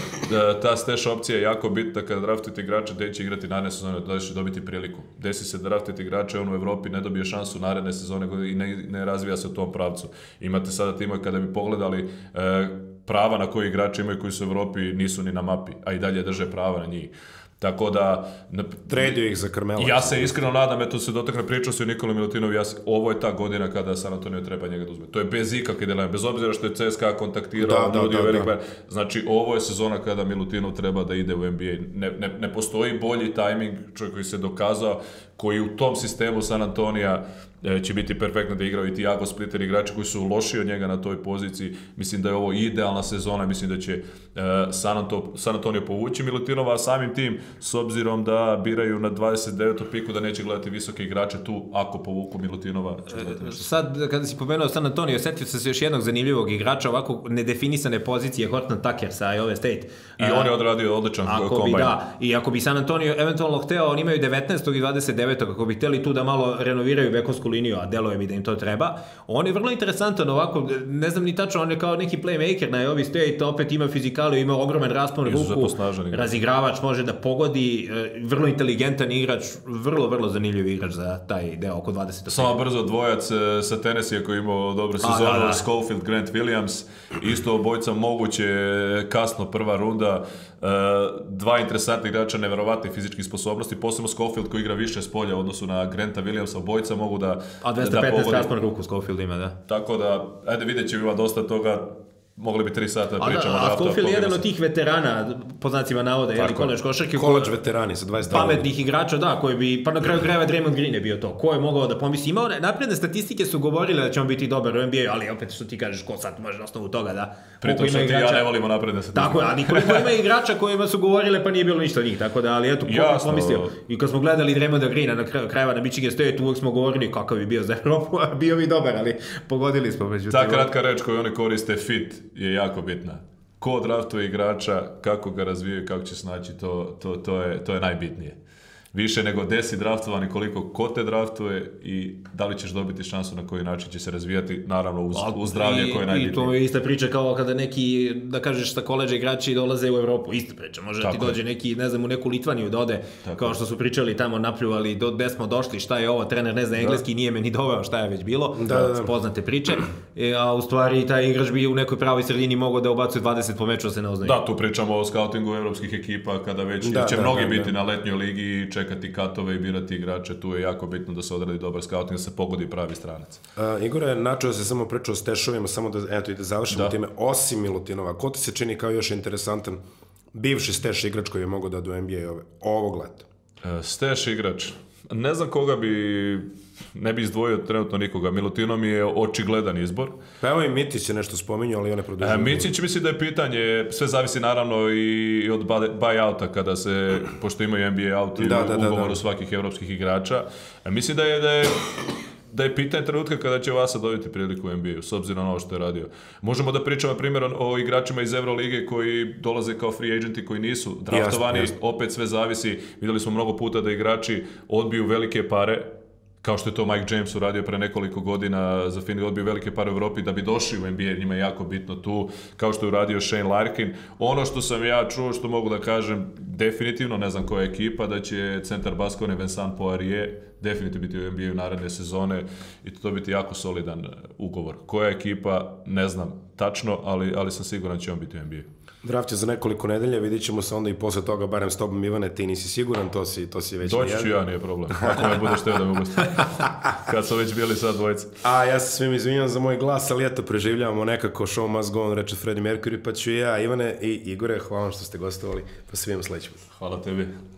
ta stash opcija je jako bitna kada draftujete igrača gdje će igrati naredne sezone, da će dobiti priliku. Desi se draftujete igrače, on u Evropi ne dobije šansu naredne sezone i ne, ne razvija se u tom pravcu. Imate sada timove kada bi pogledali uh, prava na koji igrači imaju koji su u Evropi nisu ni na mapi, a i dalje drže prava na njih. Tako da... Tradio ih za Carmela. Ja se iskreno nadam, eto se dotakne, pričao se o Nikoli Milutinovi, ja, ovo je ta godina kada San Antonio treba njega da uzme. To je bez ikakve dileme, bez obzira što je C S K A kontaktirao, da, nudio da, velik da. bar. Znači, ovo je sezona kada Milutinov treba da ide u N B A. Ne, ne, ne postoji bolji tajming, čovjek koji se dokazao, koji u tom sistemu San Antonija e, će biti perfektno da igrao i Tiago Splitter, igrači koji su loši od njega na toj poziciji. Mislim da je ovo idealna sezona, mislim da će e, San, Anto, San Antonio povući Milutinova, a samim tim, s obzirom da biraju na dvadeset devetom piku, da neće gledati visoke igrače tu, ako povuku Milutinova. E, sad, kada si pomenuo San Antonio, setio sam se još jednog zanimljivog igrača, ovako nedefinisane pozicije, Horton Tucker sa Iowa State. I on je odradio odličan kombajn. Da, i ako bi San Antonio eventualno hteo, oni imaju devetnaestog i dvadeset devetog ako bi hteli tu da malo renoviraju bekovsku liniju, a deluje mi da im to treba. On je vrlo interesantan ovako, ne znam ni tačno, on je kao neki playmaker na Iowa State, opet ima fizikalu, ima ogroman raspon ruku, razigravač, može da pogodi, vrlo inteligentan igrač, vrlo, vrlo zanimljiv igrač za taj deo oko dvadeset. Samo brzo dvojac sa Tennessee koji je imao dobru sezonu, da, da. Schofield, Grant Williams, isto obojca moguće kasno prva runda, dva interesantna igrača, neverovatne fizičke sposobnosti, posebno Schofield koji igra više s polja u odnosu na Granta Williamsa, obojca mogu da a dvesta petnaest raspon ruku Schofield ima, da. Tako da, ajde vidjet ćemo, ima dosta toga. Mogli bi tri sata da pričamo. A, a Schofield je jedan od tih veterana, po znacima navoda, ili koleđ košarke. Koleđ veterani sa dvadeset pametnih igrača, da, koji bi, pa na kraju krajeva Draymond Green je bio to. Ko je mogao da pomisli? Imao, napredne statistike su govorile da će on biti dobar u N B A, ali opet što ti kažeš, ko sad može na osnovu toga da... Pritom što ti ja ne volimo napredne statistike. Tako je, ali koliko ima igrača kojima su govorile pa nije bilo ništa njih, tako da, ali eto, ko je pomislio. I kad smo gledali Draymonda Greena na kraju krajeva na Michigan State, uvek smo govorili kakav bi bio za Evropu, a bio bi dobar, ali pogodili smo međutim. Ta kratka reč koju oni koriste, fit, je jako bitna. Ko draftuje igrača, kako ga razvijaju, kako će snaći, to, to, to, je, to je najbitnije. Više nego gde si draftovan i koliko ko te draftuje i da li ćeš dobiti šansu na koji način će se razvijati, naravno uz, uz zdravlje koje je najbitnije. I to je ista priča kao kada neki, da kažeš, sa koleđa igrači dolaze u Evropu, ista priča. Može da ti dođe neki, ne znam, u neku Litvaniju da ode, tako kao što su pričali tamo, napljuvali, do gde smo došli, šta je ovo, trener ne zna engleski, nije me ni doveo, šta je već bilo, da, da. Poznate priče, e, a u stvari taj igrač bi u nekoj pravoj sredini mogao da ubacuje dvadeset po meču, se ne oznaje. Da, tu pričamo o skautingu evropskih ekipa, kada već da, će da, mnogi da, biti da. na letnjoj ligi, čekati katove i birati igrače, tu je jako bitno da se odradi dobar skauting, da se pogodi pravi stranac. Uh, Igore, načeo se samo pričao o stešovima, samo da, eto, i da završimo da. time, osim Milutinova, ko ti se čini kao još interesantan bivši steš igrač koji je mogao da do N B A ove, ovog leta? Uh, steš igrač, ne znam koga bi, ne bi izdvojio trenutno nikoga, Milutinov mi je očigledan izbor. Pa evo i Micić je nešto spominjao, ali on je produžio. E, Micić misli da je pitanje, sve zavisi naravno i od buyouta kada se, pošto imaju N B A out i da, da, ugovoru da, da. svakih evropskih igrača. E, mislim da je, da je da je pitanje trenutka kada će Vasa dobiti priliku u N B A-u, s obzirom na ovo što je radio. Možemo da pričamo, na primjer, o igračima iz Evrolige koji dolaze kao free agenti, koji nisu draftovani, jasne, jasne. Opet sve zavisi. Videli smo mnogo puta da igrači odbiju velike pare, kao što je to Mike James uradio pre nekoliko godina za Phoenix, odbio velike pare u Evropi da bi došli u N B A, njima je jako bitno tu, kao što je uradio Shane Larkin. Ono što sam ja čuo, što mogu da kažem, definitivno, ne znam koja je ekipa, da će centar Baskone Vincent Poirier definitivno biti u N B A-u naredne sezone i to biti jako solidan ugovor. Koja ekipa, ne znam tačno, ali, ali sam siguran da će on biti u N B A-u. Draft je za nekoliko nedelja, vidit ćemo se onda i posle toga, barem s tobom, Ivane, ti nisi siguran, to si, to si već... Doći ću ja, nije problem. Ako me budeš teo da me ugostim. Kad su već bili sad dvojica. A ja se svim izvinjam za moj glas, ali eto, preživljavamo nekako show must go on, reče Freddie Mercury, pa ću ja, Ivane i Igore, hvala što ste gostovali, pa se vidimo sledeći put. Hvala tebi.